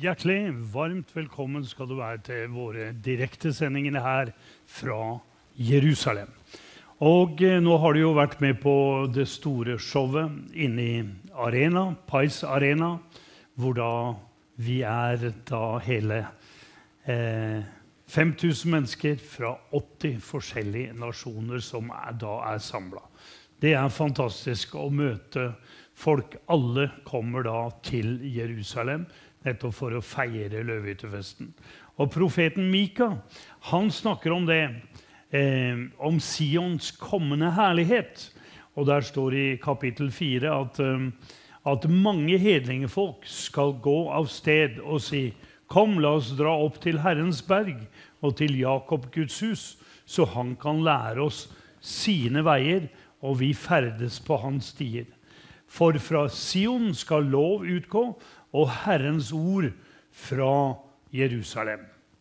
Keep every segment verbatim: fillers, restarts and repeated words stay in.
Hjertelig, varmt velkommen skal du være til våre direktesendingene her fra Jerusalem. Og eh, nå har du jo vært med på det store showet inne i Arena, Pais Arena, hvor da vi er da hele eh, fem tusen mennesker fra åtti forskjellige nasjoner som er, da er samlet. Det er fantastisk å møte folk. Alle kommer da til Jerusalem, nettopp for å feire løvehyttefesten. Og profeten Mika, han snakker om det, eh, om Sions kommende herlighet. Og der står i kapittel fire at, eh, at mange hedningefolk skal gå av sted og si, kom, la oss dra opp til Herrens berg og til Jakob Guds hus, så han kan lære oss sine veier, og vi ferdes på hans stier. For fra Sion skal lov utgå, og Herrens ord fra Jerusalem.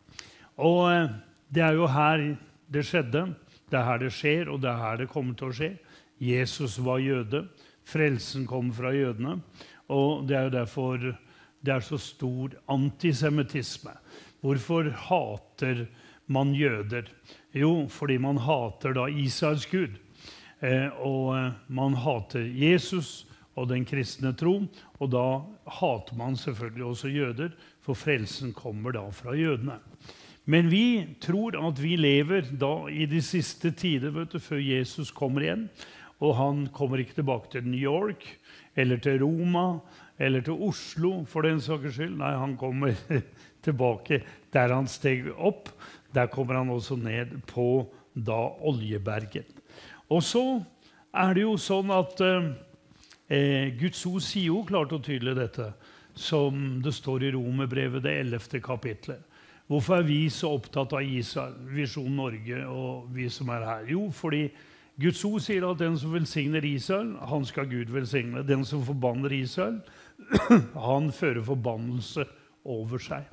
Og eh, det er jo her det skjedde, det er her det skjer, og det er her det kommer til å skje. Jesus var jøde, frelsen kom fra jødene, og det er jo derfor det er så stor antisemitisme. Hvorfor hater man jøder? Jo, fordi man hater da Israels Gud, eh, og eh, man hater Jesus og den kristne tro, og da hater man selvfølgelig også jøder, for frelsen kommer da fra jødene. Men vi tror at vi lever da i de siste tider, vet du, før Jesus kommer igjen, og han kommer ikke tilbake til New York, eller til Roma, eller til Oslo, for den sakens skyld. Nei, han kommer tilbake der han steg opp. Der kommer han også ned på da Oljebergen. Og så er det jo sånn at Eh, Guds ord sier jo klart og tydelig dette, som det står i Romerbrevet, det ellevte kapitlet. Hvorfor er vi så opptatt av Israel, Visjon Norge og vi som er her? Jo, fordi Guds ord sier at den som velsigner Israel, han skal Gud velsigne. Den som forbanner Israel, han fører forbannelse over seg.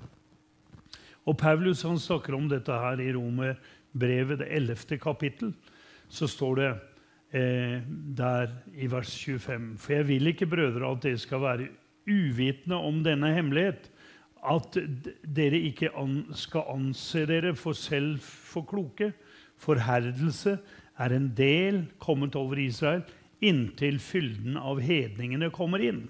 Og Paulus, han snakker om dette her i Romerbrevet, det ellevte kapittel, så står det Eh, der i vers tjuefem. For jeg vil ikke, brødre, at dere skal være uvitende om denne hemmelighet, at dere ikke an, skal anse dere for selv for kloke. Forherdelse er en del kommet over Israel, inntil fylden av hedningene kommer inn.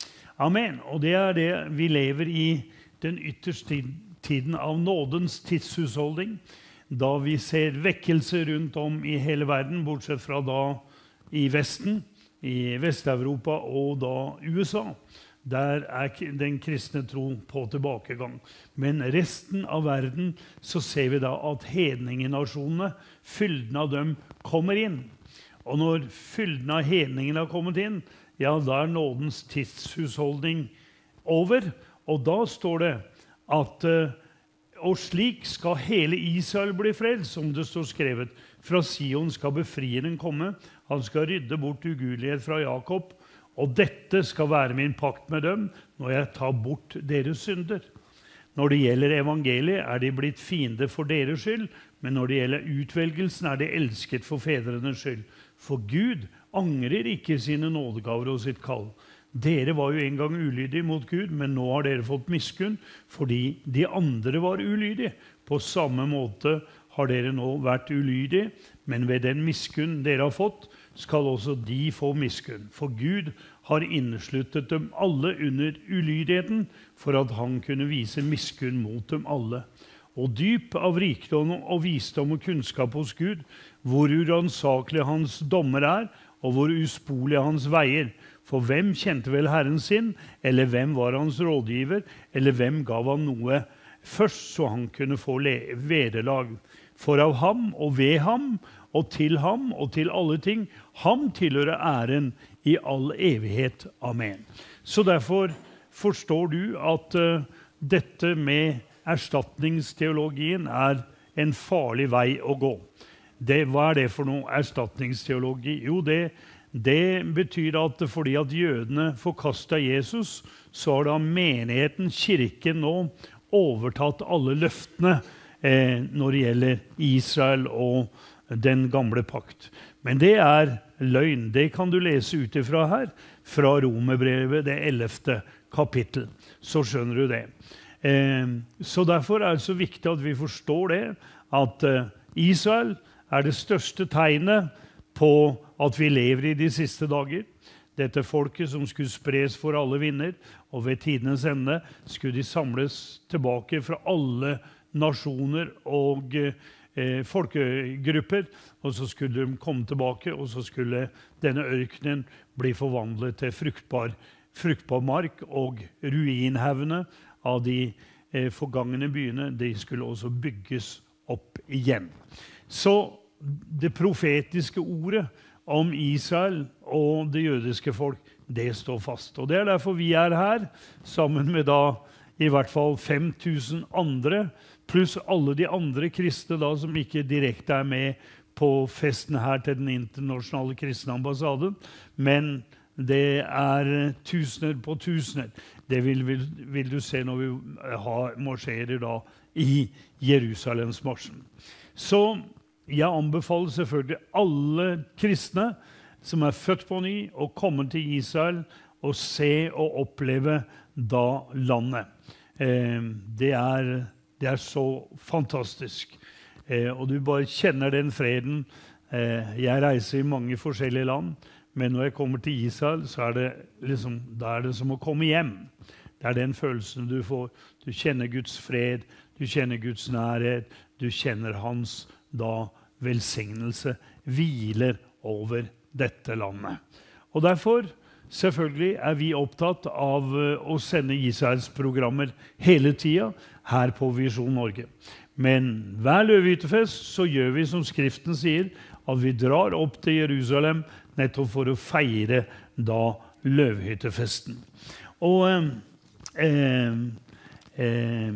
Amen. Og det er det vi lever i den ytterste tiden av nådens tidshusholdning, da vi ser vekkelse rundt om i hele verden, bortsett fra da i Vesten, i Vest-Europa og da U S A. Der er den kristne tro på tilbakegang. Men resten av verden så ser vi da at hedningenasjonene, fylden av dem, kommer inn. Og når fylden av hedningene har kommet inn, ja, da er nådens tidshusholdning over. Og da står det at og slik skal hele Israel bli frelst, som det står skrevet. Fra Sion skal befrieren komme. Han skal rydde bort ugudelighet fra Jakob. Og dette skal være min pakt med dem, når jeg tar bort deres synder. Når det gjelder evangeliet, er de blitt fiender for deres skyld, men når det gjelder utvelgelsen, er de elsket for fedrenes skyld. For Gud angrer ikke sine nådegaver og sitt kall. Dere var jo en gang ulydige mot Gud, men nå har dere fått miskunn, fordi de andre var ulydige. På samme måte har dere nå vært ulydige, men ved den miskunn dere har fått, skal også de få miskunn. For Gud har innesluttet dem alle under ulydigheten, for at han kunne vise miskunn mot dem alle. Og dyp av rikdom og visdom og kunnskap hos Gud, hvor uransakelig hans dommer er, og hvor uspolige hans veier. For hvem kjente vel Herren sin, eller hvem var hans rådgiver, eller hvem gav han noe først, så han kunne få vederlag. For av ham, og ved ham, og til ham, og til alle ting, ham tilhører æren i all evighet. Amen. Så derfor forstår du at uh, dette med erstatningsteologien er en farlig vei å gå. Det, hva er det for noe erstatningsteologi? Jo, det Det betyr at fordi at jødene forkastet Jesus, så har da menigheten, kirken nå, overtatt alle løftene eh, når det gjelder Israel og den gamle pakt. Men det er løgn. Det kan du lese ut ifra her, fra Romerbrevet, det ellevte kapittel. Så skjønner du det. Eh, så derfor er det så viktig at vi forstår det, at eh, Israel er det største tegnet på at vi lever i de siste dager. Dette folket som skulle spres for alle vinder, og ved tidenes ende skulle de samles tilbake fra alle nasjoner og eh, folkegrupper, og så skulle de komme tilbake, og så skulle denne ørkenen bli forvandlet til fruktbar, fruktbar mark, og ruinhavene av de eh, forgangne byene, de skulle også bygges opp igjen. Så det profetiske ordet om Israel og det jødiske folk, det står fast. Og det er derfor vi er her, sammen med da i hvert fall fem tusen andre, pluss alle de andre kristne da, som ikke direkte er med på festen her til den internasjonale kristne ambassaden, men det er tusener på tusener. Det vil, vil, vil du se når vi har marsjerer da i Jerusalemsmarsjen. Så jeg anbefaler selvfølgelig alle kristne som er født på ny og kommer til Israel og se og oppleve da landet. Eh, det, er, det er så fantastisk. Eh, og du bare kjenner den freden. Eh, jeg reiser i mange forskjellige land, men når jeg kommer til Israel, så er det, liksom, da er det som å komme hjem. Det er den følelsen du får. Du kjenner Guds fred, du kjenner Guds nærhet, du kjenner hans da velsignelse hviler over dette landet. Og derfor, selvfølgelig, er vi opptatt av å sende Israels programmer hele tiden her på Visjon Norge. Men hver løvehyttefest så gjør vi som Skriften sier, at vi drar opp til Jerusalem nettopp for å feire da løvehyttefesten. Og eh, eh,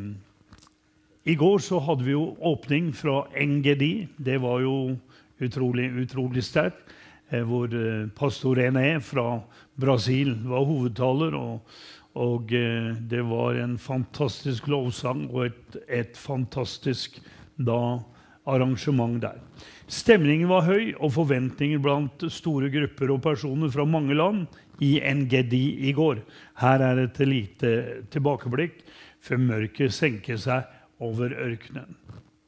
i går så hadde vi jo åpning fra N G D. Det var jo utrolig, utrolig sterkt, eh, hvor eh, pastor René fra Brasil var hovedtaler, og, og eh, det var en fantastisk lovsang og et, et fantastisk da arrangement der. Stemningen var høy, og forventninger blant store grupper og personer fra mange land i N G D i går. Her er et lite tilbakeblikk før mørket senker seg over ørkenen.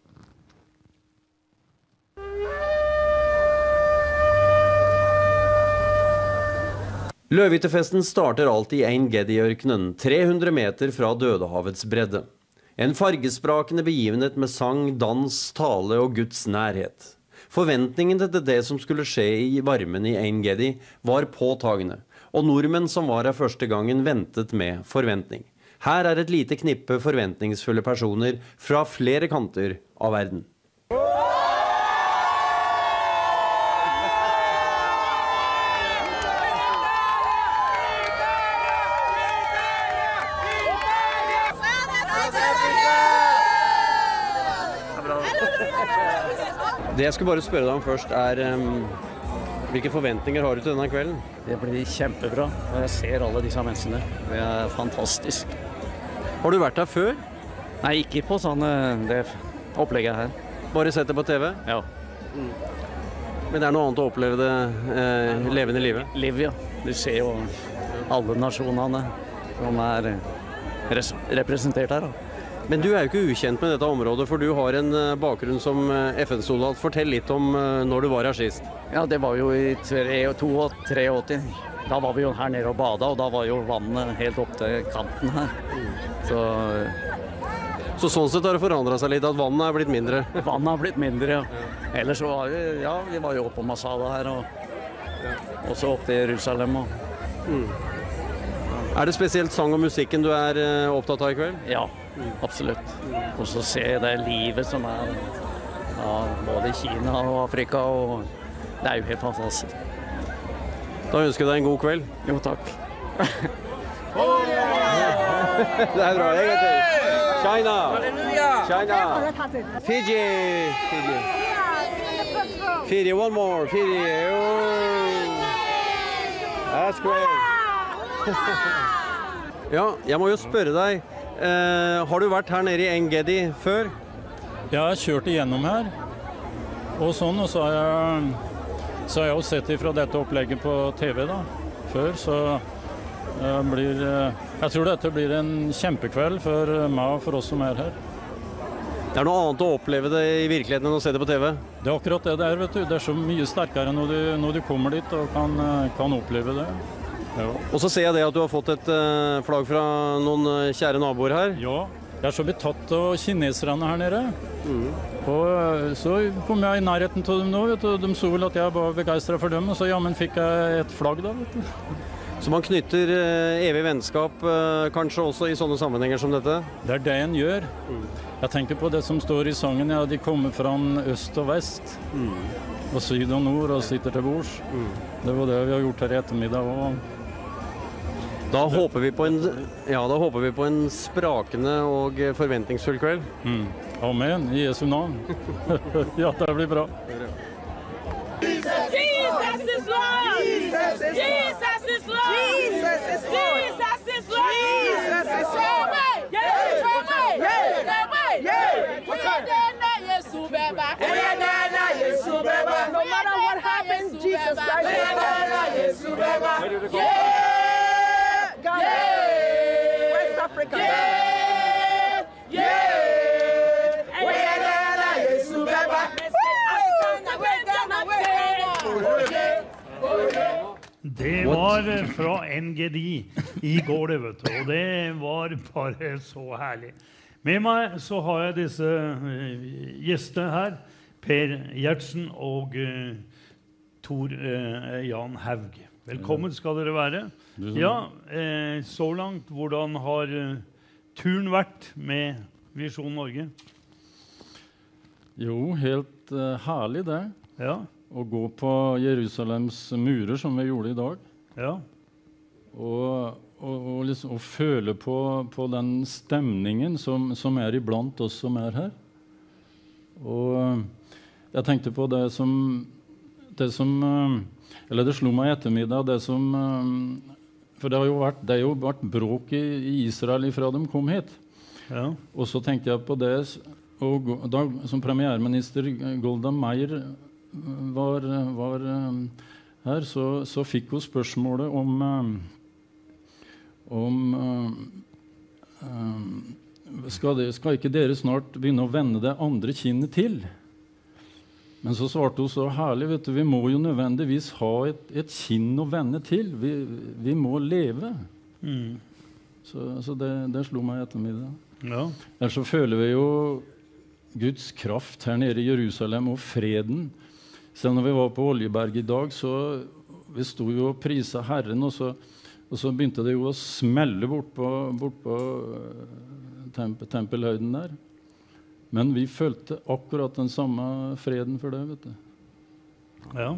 Løvehyttefesten starter alltid i Ein Gedi-ørkenen, tre hundre meter fra Dødehavets bredde. En fargesprakende begivenhet med sang, dans, tale og Guds nærhet. Forventningen til det som skulle skje i varmen i Ein Gedi var påtagende, og nordmenn som var her første gangen ventet med forventning. Her er et lite knippe forventningsfulle personer fra flere kanter av verden. Det jeg skulle bare spørre deg om først er um, hvilke forventninger har du til denne kvelden? Det blir kjempebra, og jeg ser alle disse menneskene. Det er fantastisk. Har du vært her før? Nei, ikke på sånne det opplegget her. Bare sett det på T V? Ja. Mm. Men det er noe annet å oppleve det eh, levende livet? Liv, ja. Du ser jo alle nasjonene som er representert her. Da. Men du er jo ikke ukjent med dette området, for du har en bakgrunn som F N-soldat. Fortell litt om når du var her sist. Ja, det var jo i tretti. Da var vi jo her nede og bada, og da var jo vannet helt opp til kanten her. Så, så sånn sett har det forandret seg litt, at vannet er blitt mindre? Vannet har blitt mindre, ja. Ellers så var vi, ja, vi var jo oppe på Masada her, og også opp til Jerusalem. Og... Mm. Er det spesielt sang og musikken du er opptatt av i kveld? Ja. Absolutt. Og så se det livet som er ja, både i Kina og Afrika, og det er jo helt fantastisk. Da ønsker jeg deg en god kveld. Jo, takk. Det er bra, egentlig. China! China! Fiji! Fiji! Fiji, one more! Fiji! Oh. That's great! Ja, jeg må jo spørre deg. Eh, har du vært her nede i En Gedi før? Jeg har kjørt igjennom her, og sånn, og så har jeg, så har jeg også sett ifra dette opplegget på T V da, før, så Det blir, eh, jeg tror dette blir en kjempekveld for meg og for oss som er her. Det er noe annet å oppleve det i virkeligheten enn å se det på T V. Det er akkurat det der, vet du. Det er så mye sterkere når du, når du kommer dit og kan, eh, kan oppleve det. Ja. Og så ser jeg det at du har fått et uh, flagg fra noen uh, kjære naboer her. Ja, jeg er så betatt av kineserne her nede. Mm. Og uh, så kom jeg i nærheten til dem nå, vet du. De så vel at jeg var begeistret for dem, og så ja, men fikk jeg et flagg da, vet du. Så man knytter uh, evig vennskap, uh, kanskje også i sånne sammenhenger som dette? Det er det en gjør. Mm. Jeg tenker på det som står i sangen, ja, de kommer fra øst og vest, mm. og syd og nord, og sitter til bords. Mm. Det var det vi har gjort her i ettermiddag også. Da håper vi på en, ja, da håper vi på en sprakende og forventningsfull kveld. Mm. Amen, i Jesu navn. Ja, det blir bra. Jesus is Lord! Jesus is Lord! Jesus is Lord! Jesus is Lord! Jesus is Lord! Jesus is Lord! No matter what happens, Jesus Christ is Lord! God, yeah. West Africa. Yeah. Yeah. Det var fra N G D i går, det, vet du. Og det var bare så herlig. Med meg så har jeg disse uh, gjestene her. Per Gjertsen og uh, Tor uh, Jan Haug. Velkommen skal dere være. Ja, eh, så langt, hvordan har uh, turen vært med Visjon Norge? Jo, helt uh, herlig det. Ja. Å gå på Jerusalems murer, som vi gjorde i dag. Ja. Og, og, og, liksom, og føle på, på den stemningen som, som er iblant oss som er her. Og jeg tenkte på det som, det som uh, eller det slo meg i ettermiddag, det som, for det har jo vært, det har jo vært bråk i, i Israel fra de kom hit. Ja. Og så tenkte jeg på det, og da som premierminister Golda Meir var, var her, så, så fikk hun spørsmålet om, om skal, det, skal ikke dere snart begynne å vende det andre kinnet til? Men så svarte hun så herlig, vet du, vi må jo nødvendigvis ha et, et kinn å vende til. Vi, vi må leve. Mm. Så, så det, det slo meg i ettermiddag. Ja. Ellers så føler vi jo Guds kraft her nede i Jerusalem og freden. Selv når vi var på Oljeberg i dag, så vi sto jo og prisa Herren, og så, og så begynte det jo å smelle bort på, bort på temp, tempelhøyden der. Men vi følte akkurat den samme freden for det, vet du. Ja.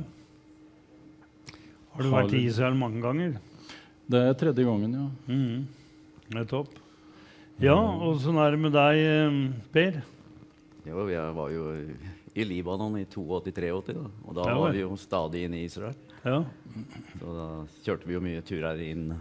Har du vært i Israel mange ganger? Det er tredje gangen, ja. Mm. Det er topp. Ja, og sånn er det med deg, Per? Jo, jeg var jo i Libanon i åttito tre åtti, da. Og da ja, var vi jo stadig inne i Israel. Ja. Så da kjørte vi jo mye turer inn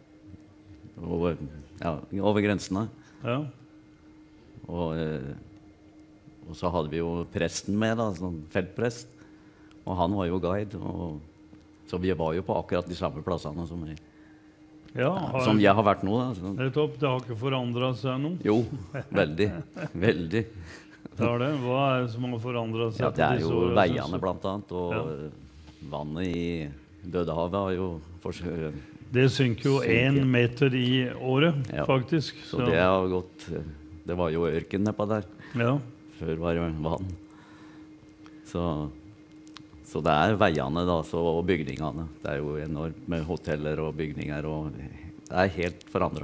over, ja, over grensene. Ja. Og... Eh, Og så hadde vi jo presten med, da, sånn feltprest. Og han var jo guide. Og, så vi var jo på akkurat de samme plassene som, jeg, ja, har, som jeg har vært nå. Da. Det er topp. Det har ikke forandret seg noe? Jo, veldig. Veldig. Det er det. Hva er det som har forandret seg? Ja, det er jo årene, veiene blant annet. Og ja. Vannet i Dødehavet har jo forsøkt. Det synker jo én meter i året, ja. Faktisk. Så, så det har gått. Det var jo ørken nedpå der. Ja. Før var det vann. Så, så det er veiene da, så, og bygningene. Det er jo enormt med hoteller og bygninger, og det er helt forandret.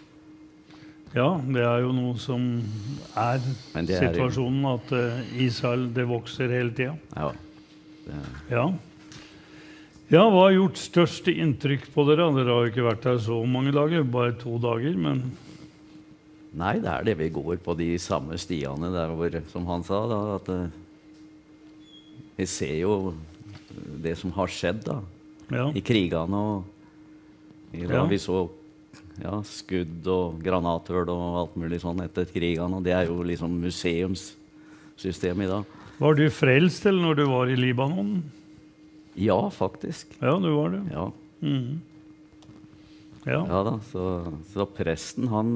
Ja, det er jo noe som er, er situasjonen, at uh, Israel, det vokser hele tiden. Ja. Det... Ja. Ja, hva har gjort største inntrykk på dere? Dere har jo ikke vært her så mange dager, bare to dager, men... Nei, det er det vi går på de samme stiene der hvor, som han sa, da, at uh, vi ser jo det som har skjedd da, ja. I krigene, og i, da ja. Vi så ja, skudd og granatøl og alt mulig sånn etter krigene, og det er jo liksom museumssystem i dag. Var du frelst eller når du var i Libanon? Ja, faktisk. Ja, du var det. Ja. Mm. Ja. Ja da, så, så presten, han,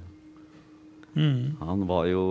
Mm. han var jo,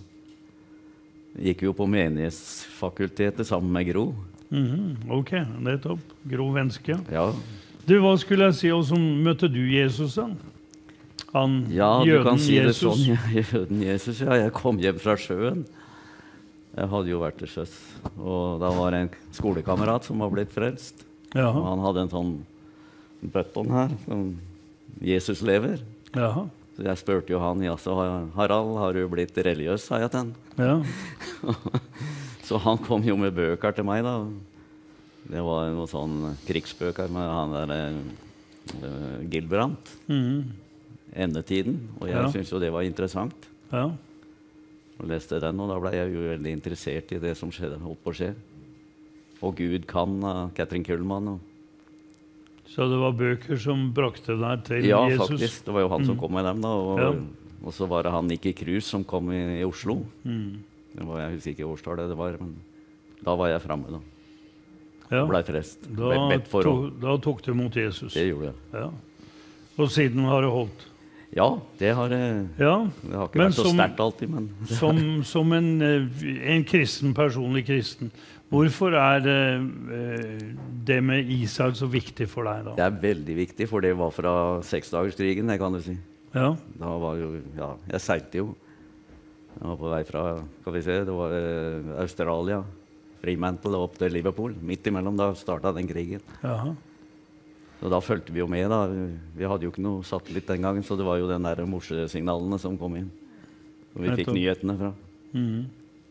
gikk jo på menighetsfakultetet sammen med Gro. Mhm, ok, nettopp. Gro Venske. Ja, Du, hva skulle jeg si, og så møtte du Jesus da? Han, ja du jøden kan si det Jesus. sånn. Ja, jøden Jesus, ja. Jeg kom hjem fra sjøen. Jeg hadde jo vært til sjøs. Og da var det en skolekamerat som var blitt frelst. Og Jaha, han hadde en sånn button her, som Jesus lever. jaha, Så jeg spurte jo han, ja, så Harald, har du blitt religiøs, sa jeg til han. ja. Så han kom jo med bøker til meg da. Det var noen sånn krigsbøker med han der uh, Gilbrandt. Mhm, Endetiden. Og jeg Ja. syntes jo det var interessant. ja. Og leste den, og da ble jeg jo veldig interessert i det som skjedde, holdt på å skje. Og Gud kan, av Katrin Kuhlmann. Og Så det var bøker som brakte deg til ja, Jesus? faktisk. Det var jo han som kom med dem da. Og, Ja. og så var det han Nicky Cruz som kom i, i Oslo. Mm. Det var, jeg husker ikke årstallet det var, men da var jeg fremme da. Ja. Ble frelst. Da, Ble bedt for. to, Og, da tok du mot Jesus. det gjorde jeg. Ja. Og siden har det holdt. Ja, det har, eh, Ja, det har ikke Men vært så som- sterkt alltid, men som, som en, eh, en kristen, personlig kristen. Hvorfor er eh, det med Israel så viktig for deg da? det er veldig viktig, for det var fra seksdagerskrigen, det kan du si. Ja, Da var jo, ja, jeg seilte jo. Jeg var på vei fra, skal vi se, det var eh, Australia, Fremantle og opp til Liverpool. Midt imellom da startet den krigen. jaha. Og da følte vi jo med da. Vi hadde jo ikke noe satellitt den gangen, så det var jo den der morsesignalene som kom inn. Og vi fikk Nettopp. nyhetene fra. Mhm.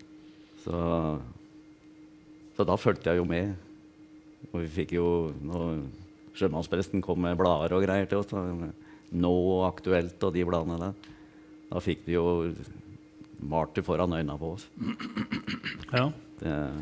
Så, så da fulgte jeg jo med. Og vi fikk jo, når sjømannspresten kom med blader og greier til oss, da, Nå og Aktuelt og de bladene der, da fikk vi jo martyr foran øynene på oss. Ja. Det,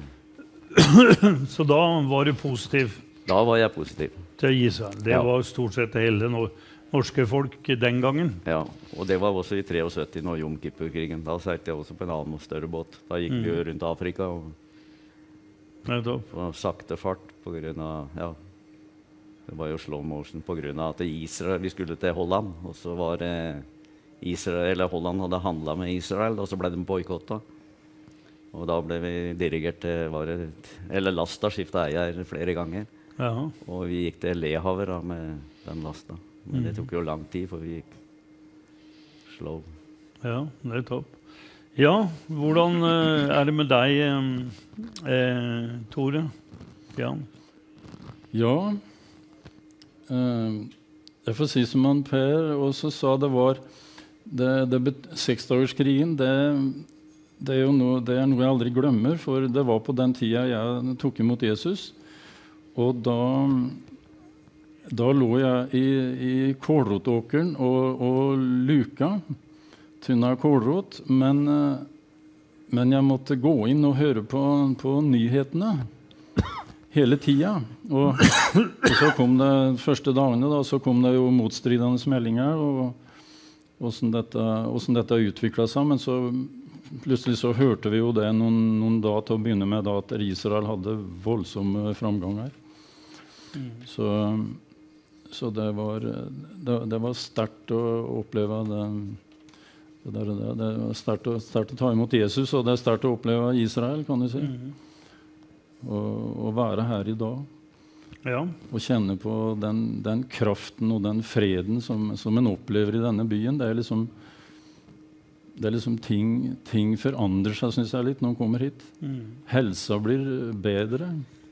Så da var du positiv da var jeg positiv. til Israel. Det Ja. var stort sett hele nor norske folk den gangen. Ja, og det var også i syttitre, når Jom Kippur-krigen. Da seilte jeg også på en annen og større båt. Da gikk vi jo rundt Afrika og Nettopp. på sakte fart på grunn av, ja, det var jo slow motion på grunn av at Israel, vi skulle til Holland, og så var det Israel, eller Holland hadde handlet med Israel, og så ble de boykottet. Og da ble vi dirigert til, var det, eller lasta skiftet eier flere ganger. Jaha. Og vi gikk til Lehaver da, med den lasta. Men det tok jo lang tid, for vi gikk slow. Ja, nettopp. Ja, hvordan eh, er det med deg, eh, eh, Tore? Jan? Ja, eh, jeg får si som han Per også sa, det var det, det bet- seksdagerskrigen, det, det, er jo noe, det er noe jeg aldri glemmer, for det var på den tida jeg tok imot Jesus. Og da, da lå jeg i, i kålrotåkeren og, og luka, tynna kålrot, men, eh, men jeg måtte gå inn og høre på, på nyhetene hele tida. Og, og så kom det første dagene da, så kom det jo motstridende meldinger og hvordan dette, hvordan dette utviklet seg. Men så plutselig så hørte vi jo det noen, noen dag til å begynne med da, at Israel hadde voldsomme framganger. Mm. Så, så det var, det, det var sterkt å oppleve det. Det, der, det, det var sterkt å, sterkt å ta imot Jesus, og det er sterkt å oppleve Israel, kan du si. Mm. Og, og være her i dag. Ja. Og kjenne på den, den kraften og den freden som, som en opplever i denne byen. Det er liksom, det er liksom ting, ting forandrer seg, synes jeg, litt når man kommer hit. Mm. Helsa blir bedre.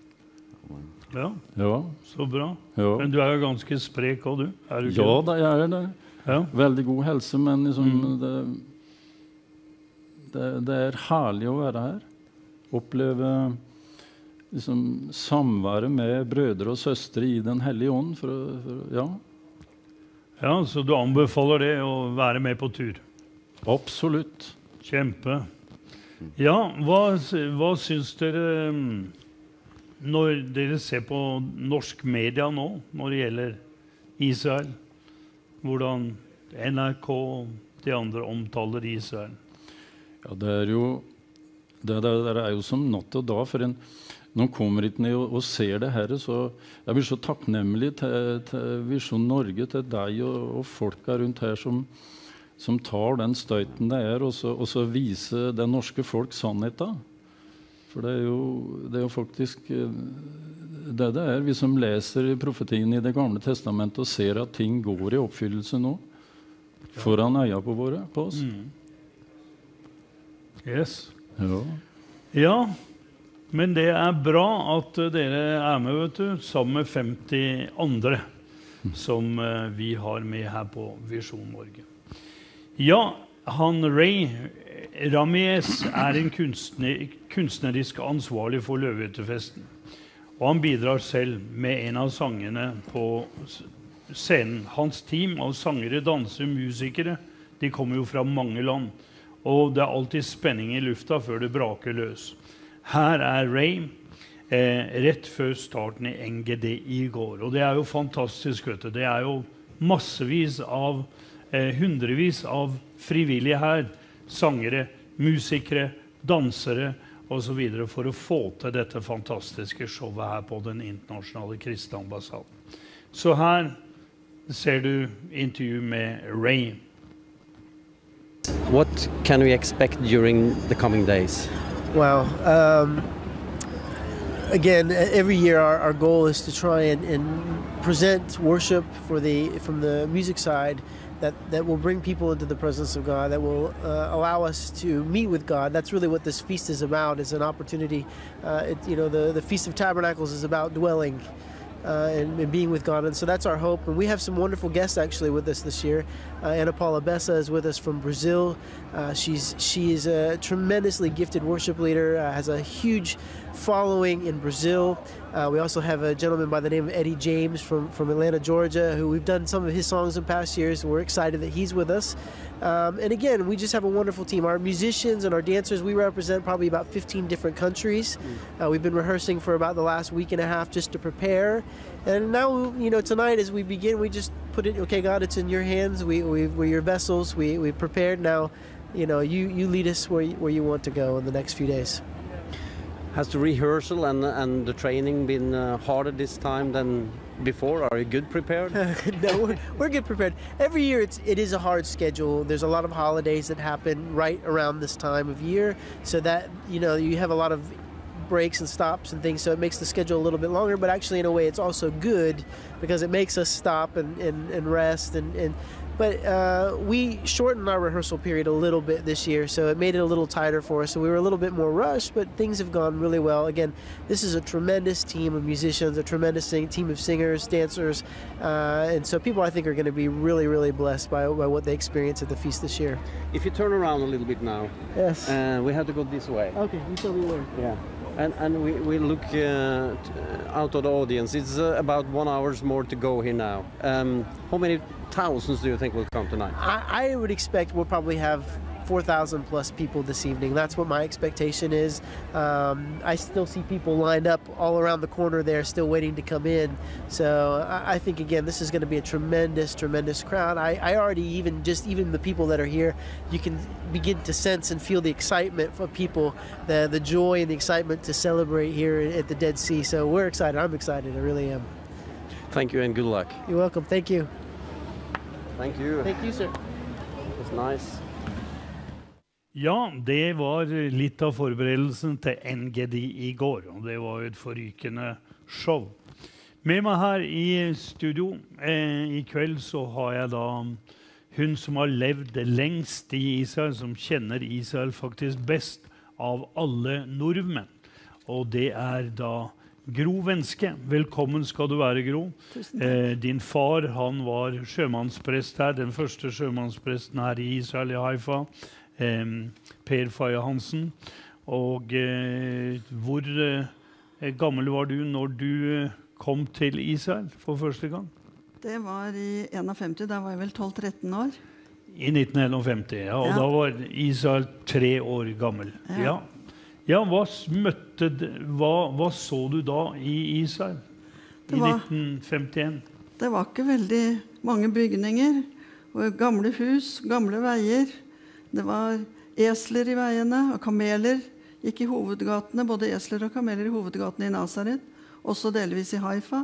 Ja, ja. Så bra. Ja. Men du er jo ganske sprek også, du. Er du ikke ja, det? da jeg er det. Ja. Veldig god helse, men liksom, Mm. det, det, det er herlig å være her. Oppleve liksom, samværet med brødre og søstre i Den hellige ånd. For, å- for, ja. Ja, så du anbefaler det å være med på tur? Absolutt. Kjempe. Ja, hva, hva syns dere mm, når dere ser på norsk media nå, når det gjelder Israel? Hvordan N R K og de andre omtaler Israel? Ja, det er jo det, det, det er jo som natt og dag. For en, Når de kommer hit ned og, og ser det her, så jeg blir så takknemlig til, til Visjon Norge, til deg og, og folka rundt her som, som tar den støyten det er, og så, og så viser det norske folk sannheten. For det er jo, det er jo faktisk det det er. Vi som leser profetien i Det gamle testamentet og ser at ting går i oppfyllelse nå, foran øya på våre, på oss. Mm. Yes. Ja. Ja, men det er bra at dere er med, vet du, sammen med femti andre som uh, vi har med her på Visjon Norge. Ja, han Ray Ramirez er en kunstner, kunstnerisk ansvarlig for Løvehyttefesten. Og han bidrar selv med en av sangene på scenen. Hans team av sangere, dansere, musikere, de kommer jo fra mange land. Og det er alltid spenning i lufta før det braker løs. Her er Ray eh, rett før starten i N G D i går. Og det er jo fantastisk, vet du. Det er jo massevis av, eh, hundrevis av frivillige her. Sangere, musikere, dansere og så videre for å få til dette fantastiske showet her på den internasjonale kristne ambassaden. Så her ser du intervju med Ray. What can we expect during the coming days? Wow. Um, again, every year our, our goal is to try and, and present worship for the, from the music side that, that will bring people into the presence of God, that will uh, allow us to meet with God. That's really what this feast is about, is an opportunity. Uh, it, you know, the, the Feast of Tabernacles is about dwelling Uh, and, and being with God, and so that's our hope. And we have some wonderful guests actually with us this year. Uh, Ana Paula Bessa is with us from Brazil. Uh, she's she is a tremendously gifted worship leader, uh, has a huge following in Brazil. Uh, we also have a gentleman by the name of Eddie James from, from Atlanta, Georgia, who we've done some of his songs in past years. We're excited that he's with us. Um, and again, we just have a wonderful team. Our musicians and our dancers, we represent probably about fifteen different countries. Uh, we've been rehearsing for about the last week and a half just to prepare. And now, you know, tonight as we begin, we just put it, okay, God, it's in your hands. We, we, we're your vessels. We, we've prepared. Now, you know, you, you lead us where you, where you want to go in the next few days. Has the rehearsal and, and the training been uh, harder this time than before? Are you good prepared? No, we're, we're good prepared. Every year it's, it is a hard schedule. There's a lot of holidays that happen right around this time of year. So that, you know, you have a lot of breaks and stops and things, so it makes the schedule a little bit longer, but actually in a way it's also good because it makes us stop and, and, and rest. And, and But uh, we shortened our rehearsal period a little bit this year, so it made it a little tighter for us. So we were a little bit more rushed, but things have gone really well. Again, this is a tremendous team of musicians, a tremendous sing- team of singers, dancers, uh, and so people I think are going to be really, really blessed by, by what they experience at the feast this year. If you turn around a little bit now, yes, uh, we have to go this way. Okay, you tell me where. Yeah. And, and we, we look uh, out of the audience. It's uh, about one hour's more to go here now. Um, how many thousands do you think will come tonight? I, I would expect we'll probably have four thousand plus people this evening. That's what my expectation is. Um, I still see people lined up all around the corner there still waiting to come in. So I, I think, again, this is going to be a tremendous, tremendous crowd. I, I already even, just even the people that are here, you can begin to sense and feel the excitement for people, the, the joy and the excitement to celebrate here at the Dead Sea. So we're excited. I'm excited. I really am. Thank you and good luck. You're welcome. Thank you. Thank you. Thank you, sir. It's nice. Ja, det var litt av forberedelsen til N G D i går, og det var jo et forrykende show. Med meg her i studio eh, i kveld så har jeg da hun som har levd lengst i Israel, som kjenner Israel faktisk best av alle nordmenn. Og det er da Gro Venske. Velkommen skal du være, Gro. Eh, din far, han var sjømannsprest her, den første sjømannspresten her i Israel, i Haifa. Eh, Per Faye Hansen. Og eh, hvor eh, gammel var du når du eh, kom til Israel for første gang? Det var i femtién, da var jeg vel tolv tretten år. I nitten femtién, ja. Og ja. Da var Israel tre år gammel. Ja. Ja. Ja, hva, møtte, hva, hva så du da i Israel i var, nitten femtién? Det var ikke veldig mange bygninger, og gamle hus, gamle veier. Det var esler i veiene og kameler gikk i hovedgatene, både esler og kameler i hovedgatene i Nazaret, også delvis i Haifa.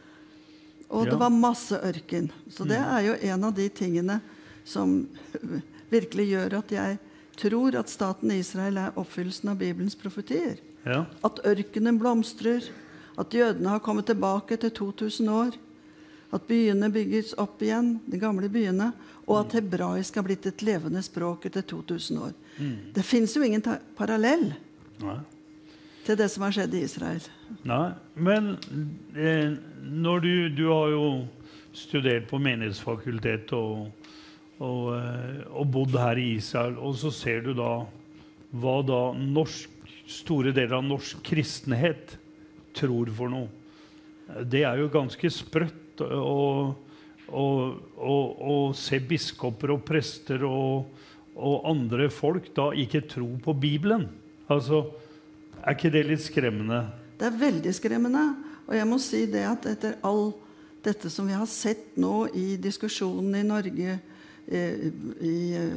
Og det var masse ørken. Så det er jo en av de tingene som virkelig gjør at jeg tror at staten Israel er oppfyllelsen av Bibelens profetier. Ja. At ørkenen blomstrer, at jødene har kommet tilbake etter to tusen år, at byene bygges opp igjen, de gamle byene, og at hebraisk har blitt et levende språk etter to tusen år. Mm. Det finnes jo ingen parallell Nei. Til det som har skjedd i Israel. Nei, men eh, når du, du har jo studert på menighetsfakultet og, og, eh, og bodd her i Israel, og så ser du da hva da norsk, store deler av norsk kristenhet tror for noe. Det er jo ganske sprøtt å, å, å, å se biskoper og prester og, og andre folk da ikke tro på Bibelen. Altså, er ikke det litt skremmende? Det er veldig skremmende, og jeg må si det at etter all dette som vi har sett nå i diskusjonen i Norge, eh, i,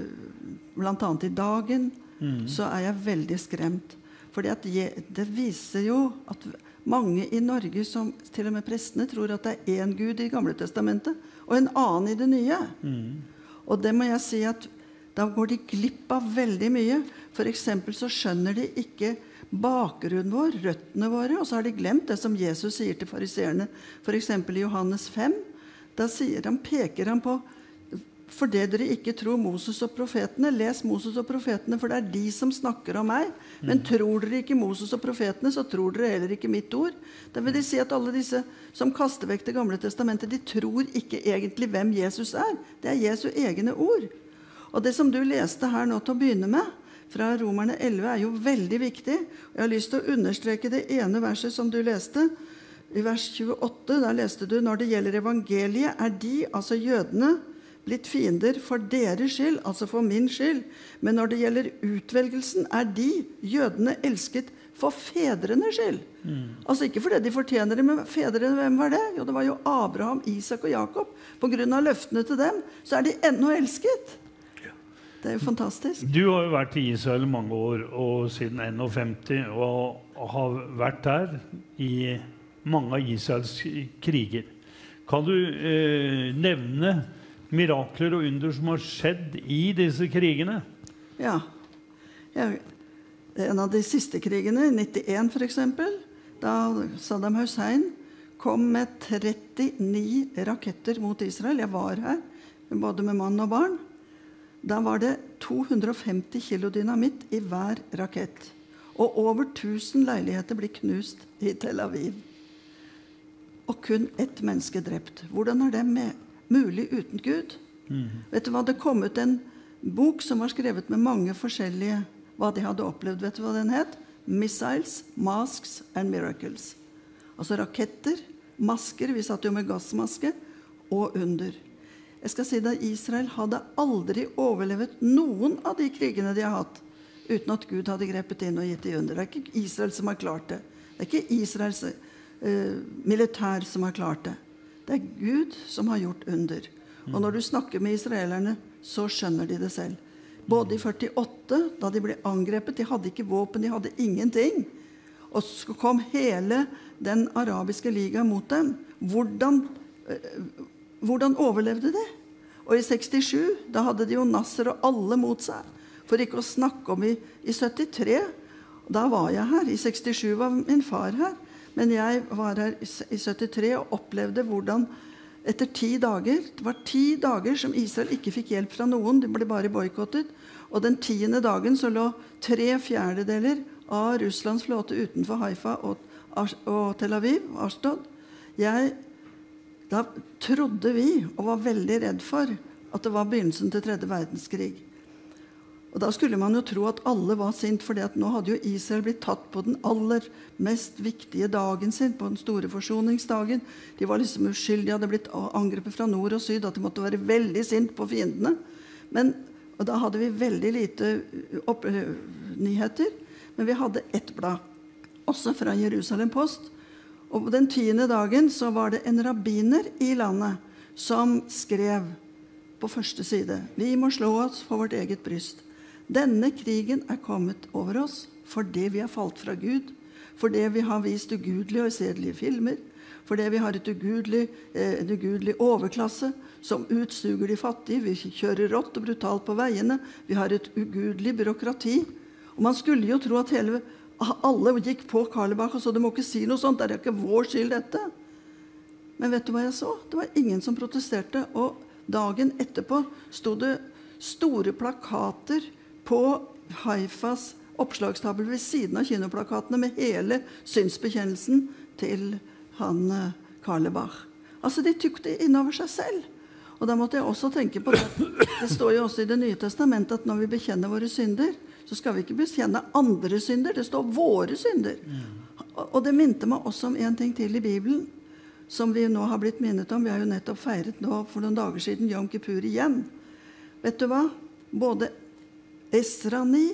blant annet i Dagen, mm. så er jeg veldig skremt. Fordi at jeg, det viser jo at mange i Norge, som til og med prestene, tror at det er en Gud i Gamle Testamentet, og en annen i det nye. Mm. Og det må jeg si at da går de glipp av veldig mye. For eksempel så skjønner de ikke bakgrunnen vår, røttene våre, og så har de glemt det som Jesus sier til fariseerne. For eksempel i Johannes fem, da sier han, peker han på, for det dere ikke tror Moses og profetene, les Moses og profetene, for det er de som snakker om meg. Men tror dere ikke Moses og profetene, så tror dere heller ikke mitt ord. Det vil de si at alle disse som kaster vekk det gamle testamentet, de tror ikke egentlig hvem Jesus er. Det er Jesu egne ord. Og det som du leste her nå til å begynne med, fra Romerne elleve, er jo veldig viktig. Jeg har lyst til å understreke det ene verset som du leste. I vers tjueåtte, der leste du, når det gjelder evangeliet, er de, altså jødene, blitt fiender for deres skyld, altså for min skyld. Men når det gjelder utvelgelsen, er de, jødene, elsket for fedrenes skyld. Mm. Altså ikke fordi de fortjener det, men fedrene, hvem var det? Jo, det var jo Abraham, Isak og Jakob. På grunn av løftene til dem, så er de ennå elsket. Det er jo fantastisk. Du har jo vært i Israel mange år, og siden femten, og har vært der i mange av Israels kriger. Kan du eh, nevne mirakler og under som har skjedd i disse krigene? Ja. ja. En av de siste krigene, i nittien for eksempel, da Saddam Hussein kom med trettini raketter mot Israel. Jeg var her, både med mann og barn. Da var det to hundre og femti kilo dynamitt i hver rakett. Og over tusen leiligheter ble knust i Tel Aviv. Og kun ett menneske drept. Hvordan er det med, mulig uten Gud? Mm. Vet du hva, det kom ut en bok som var skrevet med mange forskjellige, hva de hadde opplevd. Vet du hva den het? Missiles, Masks and Miracles. Altså raketter, masker, vi satt jo med gassmaske, og under. Jeg skal si at Israel hadde aldri overlevet noen av de krigene de har hatt, uten at Gud hadde grepet inn og gitt de under. Det er ikke Israel som har klart det. Det er ikke Israels uh, militær som har klart det. Det er Gud som har gjort under. Og når du snakker med israelerne, så skjønner de det selv. Både i førtiåtte, da de ble angrepet, de hadde ikke våpen, de hadde ingenting. Og så kom hele den arabiske liga mot dem. Hvordan... Uh, Hvordan overlevde de? Og i sekstisju, da hadde de jo Nasser og alle mot seg. For ikke å snakke om i, i syttitre, da var jeg her. I sekstisju var min far her. Men jeg var her i, i syttitre og opplevde hvordan etter ti dager, det var ti dager som Israel ikke fikk hjelp fra noen, de ble bare boykottet. Og den tiende dagen så lå tre fjerdedeler av Russlands flåte utenfor Haifa og, og Tel Aviv, Ashdod. Jeg Da trodde vi, og var veldig redd for, at det var begynnelsen til tredje verdenskrig. Og da skulle man jo tro at alle var sint, fordi at nå hadde jo Israel blitt tatt på den aller mest viktige dagen sin, på den store forsoningsdagen. De var liksom uskyldige, hadde blitt angrepet fra nord og syd, at de måtte være veldig sint på fiendene. Men, og da hadde vi veldig lite opp, nyheter, men vi hadde ett blad, også fra Jerusalem Post. Og den tiende dagen så var det en rabbiner i landet som skrev på første side: Vi må slå oss for vårt eget bryst. Denne krigen er kommet over oss, fordi vi har falt fra Gud, fordi vi har vist ugudelige og usedelige filmer, fordi vi har et ugudelig, eh, en ugudelig overklasse som utsuger de fattige, vi kjører rått og brutalt på veiene, vi har et ugudelig byråkrati. Og man skulle jo tro at hele, alle gikk på Karlebach og så, du må ikke si noe sånt, det er ikke vår skyld dette. Men vet du hva jeg så? Det var ingen som protesterte, og dagen etterpå stod det store plakater på Haifas oppslagstavle ved siden av kinoplakatene med hele synsbekjennelsen til han Karlebach. Altså, de tok det innover seg selv. Og da måtte jeg også tenke på det. Det står jo også i Det nye testamentet at når vi bekjenner våre synder, så skal vi ikke bekjenne andre synder, det står våre synder. Og det minte meg også om en ting til i Bibelen, som vi nå har blitt minnet om. Vi har jo nettopp feiret nå for noen dager siden Yom Kippur igjen. Vet du hva? Både Esra ni,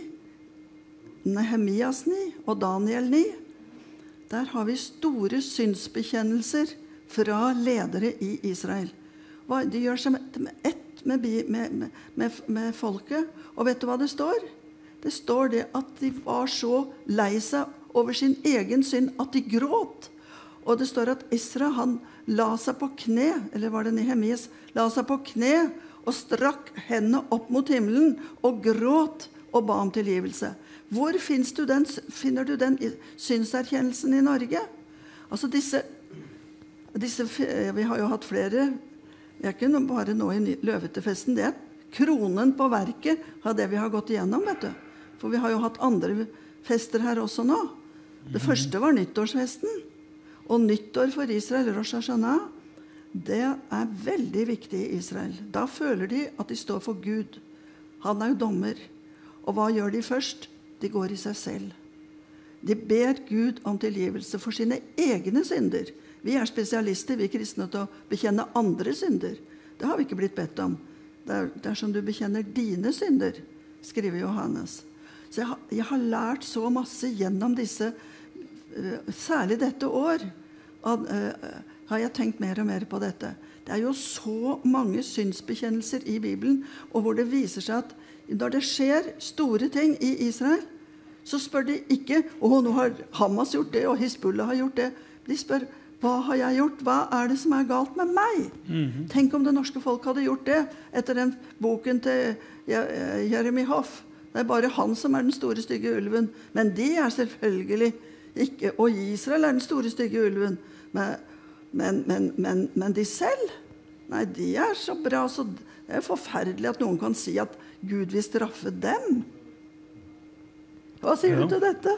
Nehemias ni og Daniel ni, der har vi store synsbekjennelser fra ledere i Israel. De gjør seg med ett med, med, med, med folket, og vet du hva det står? Det står det at de var så lei seg over sin egen synd at de gråt. Og det står at Esra, han la seg på kne, eller var det Nehemias, la seg på kne og strakk hendene opp mot himmelen og gråt og ba om tilgivelse. Hvor du den, finner du den synserkjennelsen i Norge? Altså disse, disse, vi har jo hatt flere, vi er ikke bare nå i Løvetefesten, det er kronen på verket av det vi har gått igjennom, vet du. For vi har jo hatt andre fester her også nå. Det første var nyttårsfesten, og nyttår for Israel, Rosh Hashanah, det er veldig viktig i Israel. Da føler de at de står for Gud. Han er jo dommer. Og hva gjør de først? De går i seg selv. De ber Gud om tilgivelse for sine egne synder. Vi er spesialister, vi kristne, til å bekjenne andre synder. Det har vi ikke blitt bedt om. Det er, det er som du bekjenner dine synder, skriver Johannes. Så jeg har, jeg har lært så masse gjennom disse, særlig dette år, at, uh, har jeg tenkt mer og mer på dette. Det er jo så mange synsbekjennelser i Bibelen, og hvor det viser seg at når det skjer store ting i Israel, så spør de ikke, å, nå har Hamas gjort det, og Hizbollah har gjort det. De spør, hva har jeg gjort? Hva er det som er galt med meg? Mm-hmm. Tenk om det norske folk hadde gjort det etter den boken til Jeremy Hoff. Det er bare han som er den store stygge ulven. Men de er selvfølgelig ikke, og Israel er den store stygge ulven. Men, men, men, men, men de selv, nei, de er så bra, så det er forferdelig at noen kan si at Gud vil straffe dem. Hva sier ja. du til dette?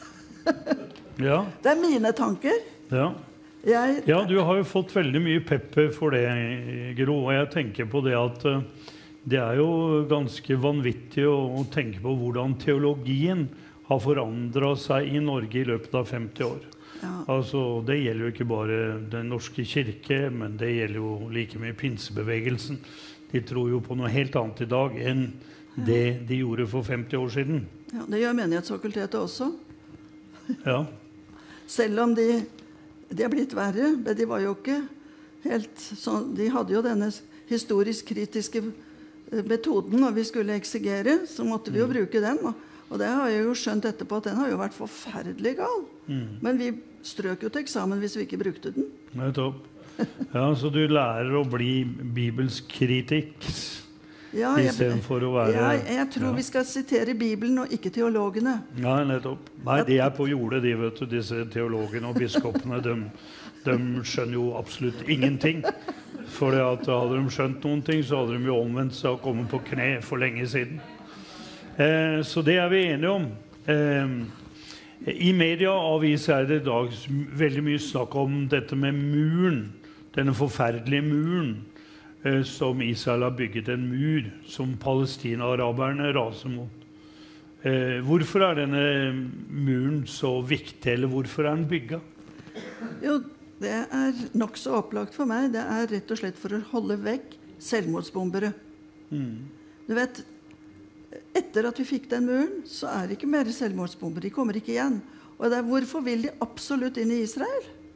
ja. Det er mine tanker. Ja. Jeg, ja, du har jo fått veldig mye pepper for det, Gro, og jeg tenker på det at uh, det er jo ganske vanvittig å, å tenke på hvordan teologien har forandret seg i Norge i løpet av femti år. Ja. Altså, det gjelder jo ikke bare den norske kirke, men det gjelder jo like mye pinsebevegelsen. De tror jo på noe helt annet i dag enn ja. det de gjorde for femti år siden. Ja, det gjør menighetsfakultetet også. ja. Selv om de, de er blitt verre, men de var jo ikke helt sånn, de hadde jo denne historisk kritiske metoden når vi skulle eksegere, så måtte vi jo bruke den. Og det har jeg jo skjønt etterpå at den har jo vært forferdelig gal. Mm. Men vi strøk jo til eksamen hvis vi ikke brukte den. Det er topp. Ja, så du lærer å bli bibelsk kritikk ja, i stedet for å være... Ja, jeg tror ja. vi skal sitere Bibelen og ikke teologene. Ja, nettopp. Nei, de er på jordet, de, vet du, disse teologene og biskopene. De, de skjønner jo absolutt ingenting. For at hadde de skjønt noen ting, så hadde de jo omvendt seg og kommet på kne for lenge siden. Eh, så det er vi enige om. Eh, I media avviser er det i dag veldig mye snakk om dette med muren. Denne forferdelige muren eh, som Israel har bygget, en mur som Palestina-araberne raser mot. Eh, hvorfor er denne muren så viktig, eller hvorfor er den bygget? Jo, det er nok så opplagt for meg. Det er rett og slett for å holde vekk selvmordsbombere. Mm. Du vet, etter at vi fikk den muren, så er det ikke mer selvmordsbomber. De kommer ikke igjen. Og det er, hvorfor vil de absolutt inn i Israel?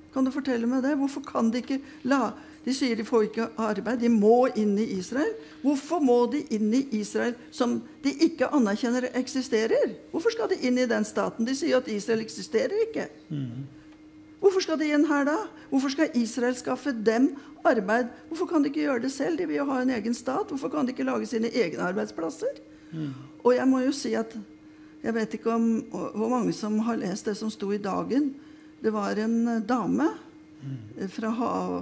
Kan du fortelle meg det? Hvorfor kan de ikke la... De sier de får ikke arbeid, de må inn i Israel. Hvorfor må de inn i Israel som de ikke anerkjenner eksisterer? Hvorfor skal de inn i den staten? De sier at Israel eksisterer ikke. Mm. Hvorfor skal de inn her da? Hvorfor skal Israel skaffe dem arbeid? Hvorfor kan de ikke gjøre det selv? De vil jo ha en egen stat. Hvorfor kan de ikke lage sine egne arbeidsplasser? Mm. Og jeg må jo si at jeg vet ikke om hvor mange som har lest det som sto i Dagen. Det var en dame fra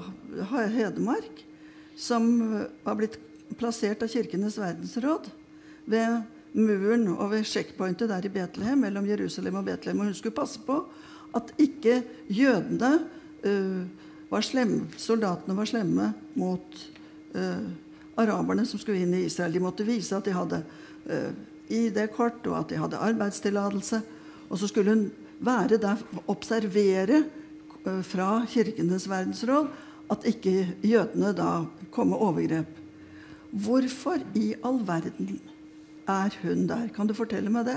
Hedmark som var blitt plassert av Kirkenes verdensråd ved muren og ved sjekkpointet der i Betlehem, mellom Jerusalem og Betlehem. Og hun skulle passe på at ikke jødene uh, var slemme, soldatene var slemme mot uh, araberne som skulle inn i Israel. De måtte vise at de hadde uh, I D-kort og at de hadde arbeidstilladelse. Og så skulle hun være der og observere fra Kirkenes verdensråd at ikke jødene da kom med overgrep. Hvorfor i all verden er hun der? Kan du fortelle meg det?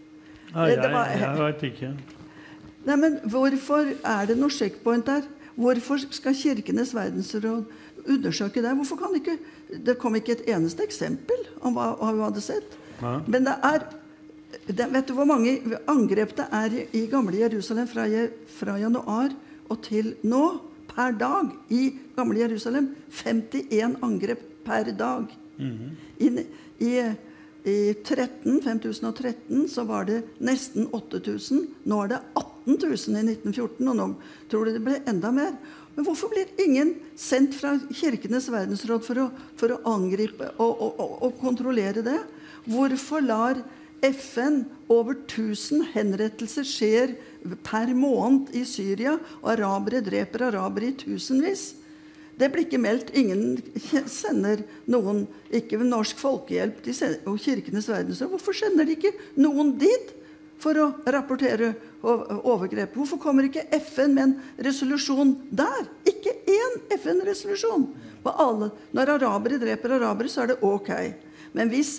Nei, jeg, var, jeg vet ikke. Nei, men hvorfor er det noe checkpoint der? Hvorfor skal Kirkenes verdensråd undersøke det? Hvorfor kan ikke, det kom ikke et eneste eksempel om hva, hva hun hadde sett. Ja. Men det er, det, vet du hvor mange angrep det er i gamle Jerusalem fra, fra januar og til nå, per dag, i gamle Jerusalem? femtien angrep per dag. Mm-hmm. I, i, i tretten, fem tusen og tretten så var det nesten åtte tusen. Nå er det atten tusen i nitten fjorten, og nå tror du det ble enda mer. Men hvorfor blir ingen sendt fra Kirkenes verdensråd for å, for å angripe og, og, og, og kontrollere det? Hvorfor lar F N over tusen henrettelser skjer per måned i Syria, og arabere dreper arabere i tusenvis? Det blir ikke meldt. Ingen sender noen, ikke Norsk Folkehjelp de sender, og Kirkenes verdensråd. Hvorfor sender de ikke noen dit for å rapportere overgrep? Hvorfor kommer ikke F N med en resolusjon der? Ikke én F N-resolusjon på alle. Når arabere dreper arabere, så er det ok. Men hvis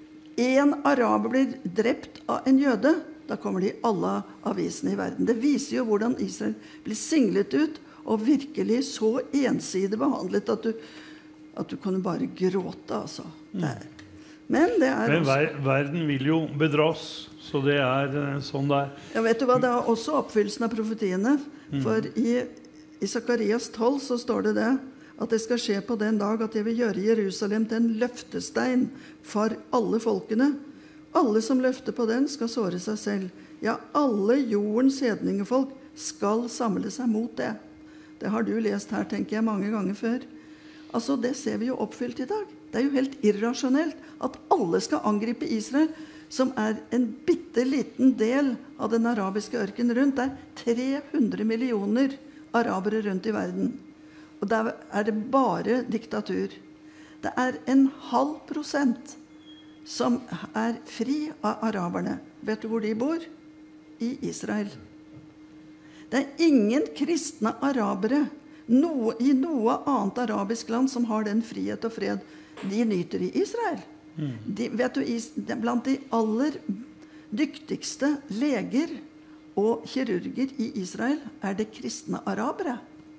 en araber blir drept av en jøde, da kommer de i alle avisene i verden. Det viser jo hvordan Israel blir singlet ut og virkelig så ensidig behandlet at du, at du kan bare gråte, altså. Det er. Men det er Men også... ver verden vil jo bedras, så det er sånn det er. Ja, vet du hva, det er også oppfyllelsen av profetiene. For i, i Sakarias tolv så står det det, at det skal skje på den dag at jeg vil gjøre Jerusalem til en løftestein for alle folkene. Alle som løfter på den skal såre seg selv. Ja, alle jordens hedningefolk skal samle seg mot det. Det har du lest her, tenker jeg, mange ganger før. Altså, det ser vi jo oppfylt i dag. Det er jo helt irrasjonelt at alle skal angripe Israel, som er en bitteliten del av den arabiske ørken rundt. Det er tre hundre millioner arabere rundt i verden. Og der er det bare diktatur. Det er en halv prosent som er fri av araberne. Vet du hvor de bor? I Israel. Det er ingen kristne arabere noe, i noe annet arabisk land som har den frihet og fred de nyter i Israel. Mm. De, vet du, blant de aller dyktigste leger og kirurger i Israel er det kristne arabere.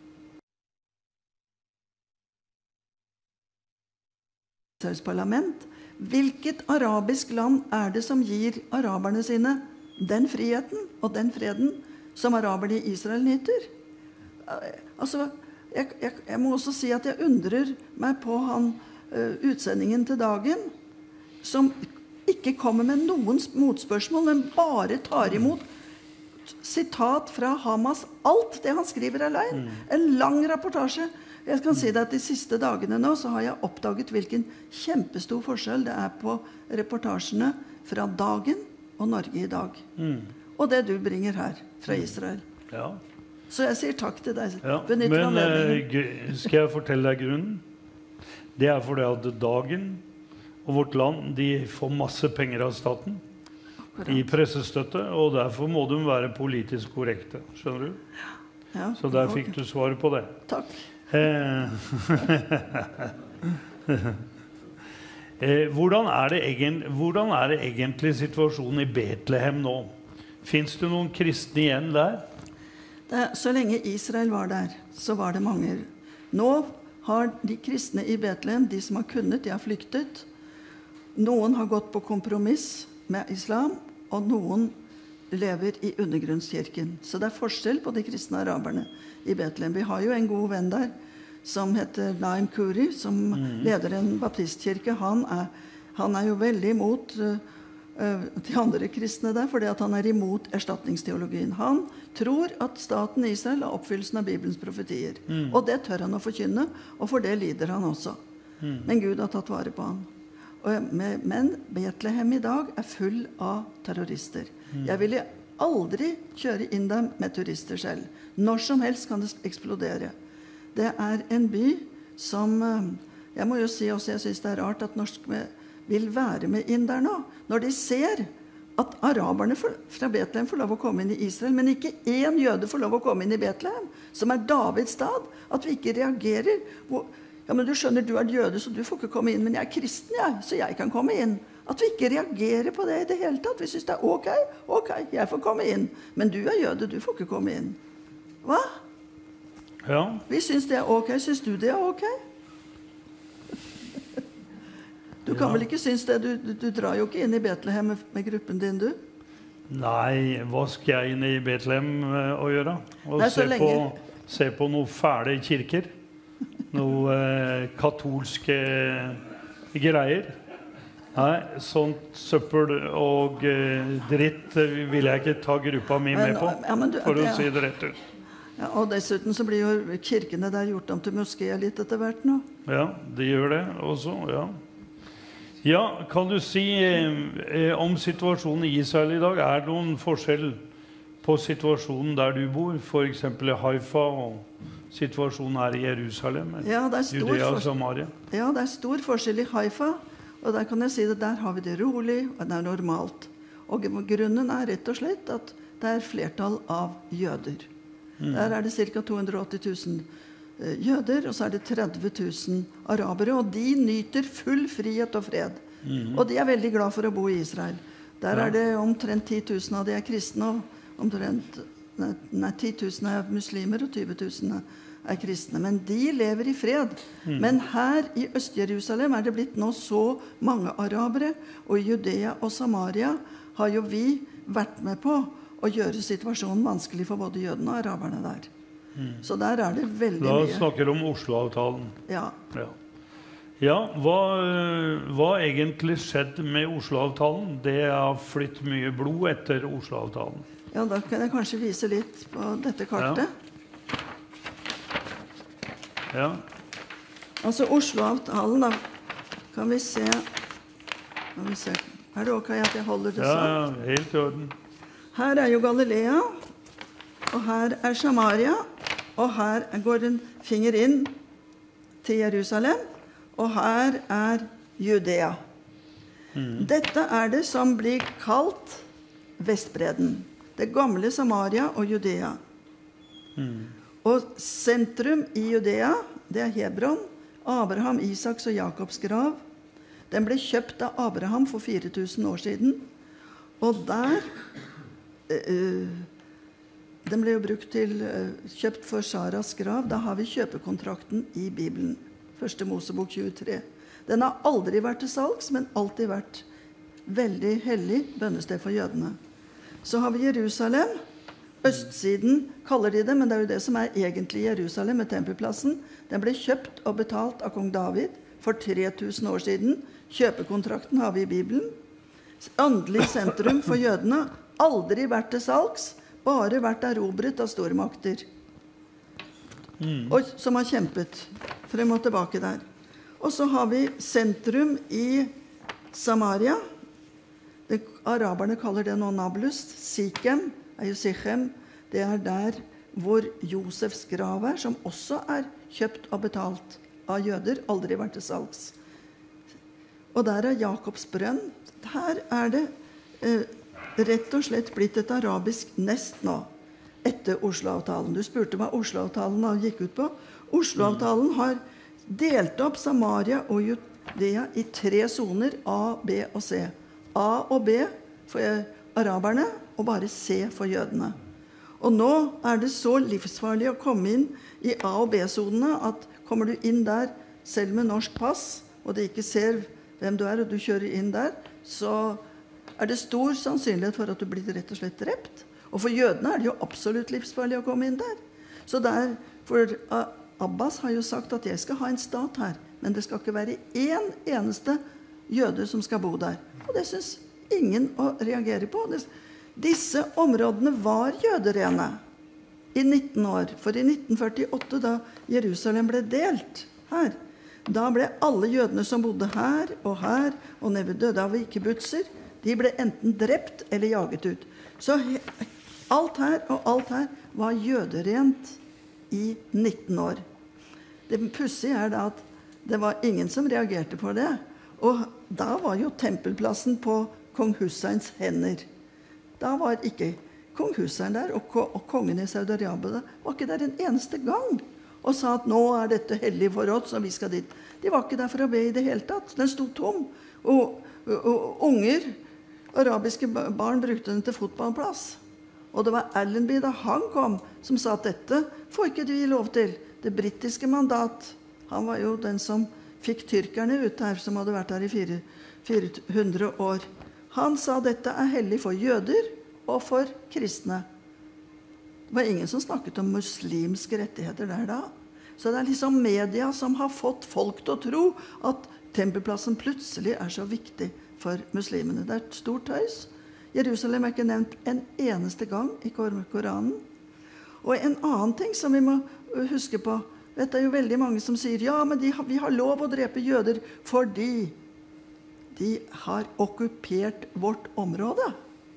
Israels parlament. Hvilket arabisk land er det som gir araberne sine den friheten og den freden som araberne i Israel nyter? Altså, jeg, jeg, jeg må også si at jeg undrer meg på han uh, utsendingen til Dagen, som ikke kommer med noen motspørsmål, men bare tar imot sitat fra Hamas. Alt det han skriver er løgn. En lang rapportasje. Jeg kan si det at de siste dagene nå så har jeg oppdaget hvilken kjempestor forskjell det er på reportasjene fra Dagen og Norge i dag. Mm. Og det du bringer her fra Israel. Ja. Så jeg sier takk til deg. Ja. Men uh, skal jeg fortelle deg grunnen? Det er fordi at Dagen og Vårt Land, de får masse penger av staten. Akkurat. I pressestøtte, og derfor må de være politisk korrekte. Skjønner du? Ja. Så der fikk du svar på det. Takk. Eh, eh, hvordan, er det egen, hvordan er det egentlig situasjonen i Betlehem nå? Finns det noen kristne igjen der? Det, så lenge Israel var der, så var det mange. Nå har de kristne i Betlehem, de som har kunnet, de har flyktet. Noen har gått på kompromiss med islam, og noen lever i undergrunnskirken. Så det er forskjell på de kristne araberne i Betlehem. Vi har jo en god venn der, som heter Naim Kuri, som mm. leder en baptistkirke. Han er, han er jo veldig imot uh, uh, de andre kristne der, fordi at han er imot erstatningsteologien. Han tror at staten Israel er oppfyllelsen av Bibelens profetier. Mm. Og det tør han å forkynne, og for det lider han også. Mm. Men Gud har tatt vare på han. Og, men Betlehem i dag er full av terrorister. Mm. Jeg ville aldri kjøre inn dem med turister selv. Når som helst kan det eksplodere. Det er en by som, jeg må jo si også, jeg synes det er rart at norsk vil være med inn der nå. Når de ser at araberne fra Betlehem får lov å komme inn i Israel, men ikke en jøde får lov å komme inn i Betlehem, som er Davids stad, at vi ikke reagerer. Ja, men du skjønner, du er jøde, så du får ikke komme inn, men jeg er kristen, jeg, så jeg kan komme inn. At vi ikke reagerer på det i det hele tatt. Vi synes det er ok, ok, jeg får komme inn. Men du er jøde, du får ikke komme inn. Hva? Ja. Vi synes det er ok. Synes du det er ok? Du kan ja. vel ikke synes det? Du, du, du drar jo ikke inn i Betlehem med, med gruppen din, du? Nei, hva skal jeg inn i Betlehem uh, å gjøre? Og Nei, se, på, se på noen fæle kirker. Noen uh, katolske greier. Nei, sånt søppel og uh, dritt vil jeg ikke ta gruppa mi med på, ja, du, for å ja. si det rett ut. Ja, og dessuten så blir jo kirkene der gjort om til moskéer litt etter hvert nå. Ja, de gjør det også, ja. Ja, kan du si eh, om situasjonen i Israel i dag? Er det noen forskjell på situasjonen der du bor, for eksempel i Haifa, og situasjonen her i Jerusalem, ja, det er stor Judea og Samaria? Ja, det er stor forskjell i Haifa, og der kan jeg si det, der har vi det rolig, og det er normalt. Og grunnen er rett og slett at det er flertall av jøder. Mm. Der er det ca. to hundre og åtti tusen jøder, og så er det tretti tusen arabere, og de nyter full frihet og fred. Mm. Og de er veldig glad for å bo i Israel. Der ja. er det omtrent ti tusen av de er kristne, og omtrent nei, nei, ti tusen er muslimer, og tyve tusen er kristne. Men de lever i fred. Mm. Men her i Øst-Jerusalem er det blitt nå så mange arabere, og i Judea og Samaria har jo vi vært med på å gjøre situasjonen vanskelig for både jødene og araberne der. Mm. Så der er det veldig da mye. Da snakker du om Oslo-avtalen. Ja. Ja, ja hva, hva egentlig skjedde med Oslo-avtalen? Det har flytt mye blod etter Oslo-avtalen. Ja, da kan jeg kanskje vise litt på dette kartet. Ja. Ja. Altså Oslo-avtalen, da kan vi se, kan vi se. Er det ok at jeg holder det ja, sånn? Ja, helt i orden. Her er jo Galilea, og her er Samaria, og her går en finger inn til Jerusalem, og her er Judea. Mm. Dette er det som blir kalt Vestbredden. Det gamle Samaria og Judea. Mm. Og sentrum i Judea, det er Hebron, Abraham, Isaks og Jakobs grav. Den ble kjøpt av Abraham for fire tusen år siden, og der Uh, den ble jo brukt til uh, kjøpt for Saras grav. Da har vi kjøpekontrakten i Bibelen, første Mosebok tjuetre. Den har aldri vært til salgs, men alltid vært veldig hellig bønnested for jødene. Så har vi Jerusalem. Østsiden kaller de det, men det er jo det som er egentlig Jerusalem med tempelplassen. Den ble kjøpt og betalt av kong David for tre tusen år siden. Kjøpekontrakten har vi i Bibelen. Åndelig sentrum for jødene. Aldri vært til salgs, bare vært erobret av stormakter. Mm. Og som har kjempet frem og tilbake der. Og så har vi sentrum i Samaria. Det, araberne kaller det nå Nablus. Sikhem er jo Sikhem. Det er der hvor Josefs grav er, som også er kjøpt og betalt av jøder, aldri vært til salgs. Og der er Jakobs brønn. Her er det eh, rett og slett blitt et arabisk nest nå, etter Oslo-avtalen. Du spurte hva Oslo-avtalen gikk ut på. Oslo-avtalen har delt opp Samaria og Judea i tre zoner, A, B og C. A og B for araberne, og bare C for jødene. Og nå er det så livsfarlig å komme inn i A- og B-sonene at kommer du inn der selv med norsk pass, og de ikke ser hvem du er, og du kjører inn der, så er det stor sannsynlighet for at du blir rett og slett drept. Og for jødene er det jo absolutt livsfarlig å komme inn der. Så der, for Abbas har jo sagt at jeg skal ha en stat her, men det skal ikke være en eneste jøder som skal bo der. Og det synes ingen å reagere på. Disse områdene var jøderene i nitten år. For i nitten førtiåtte, da Jerusalem ble delt her, da ble alle jødene som bodde her og her, og nede ved Dødhavet, kibbutzer, de ble enten drept eller jaget ut. Så alt her og alt her var jøderent i nitten år. Det pussige er da at det var ingen som reagerte på det. Og da var jo tempelplassen på kong Husseins hender. Da var ikke kong Hussein der, og, ko og kongen i Saudi-Arabia var ikke der en eneste gang og sa at nå er dette hellig for oss, og vi skal dit. De var ikke der for å be i det hele tatt. Den stod tom. Og, og, og unger, arabiske barn, brukte den til fotballplass. Og det var Allenby da han kom, som sa at dette får ikke vi lov til. Det britiske mandat. Han var jo den som fikk tyrkerne ut her, som hadde vært her i fire hundre år. Han sa dette er hellig for jøder og for kristne. Det var ingen som snakket om muslimske rettigheter der da. Så det er liksom media som har fått folk til å tro at tempelplassen plutselig er så viktig for muslimene. Det er et stort tøys. Jerusalem er ikke nevnt en eneste gang i Koranen. Og en annen ting som vi må huske på, vet det er jo veldig mange som sier, ja, men de, vi har lov å drepe jøder fordi de har okkupert vårt område.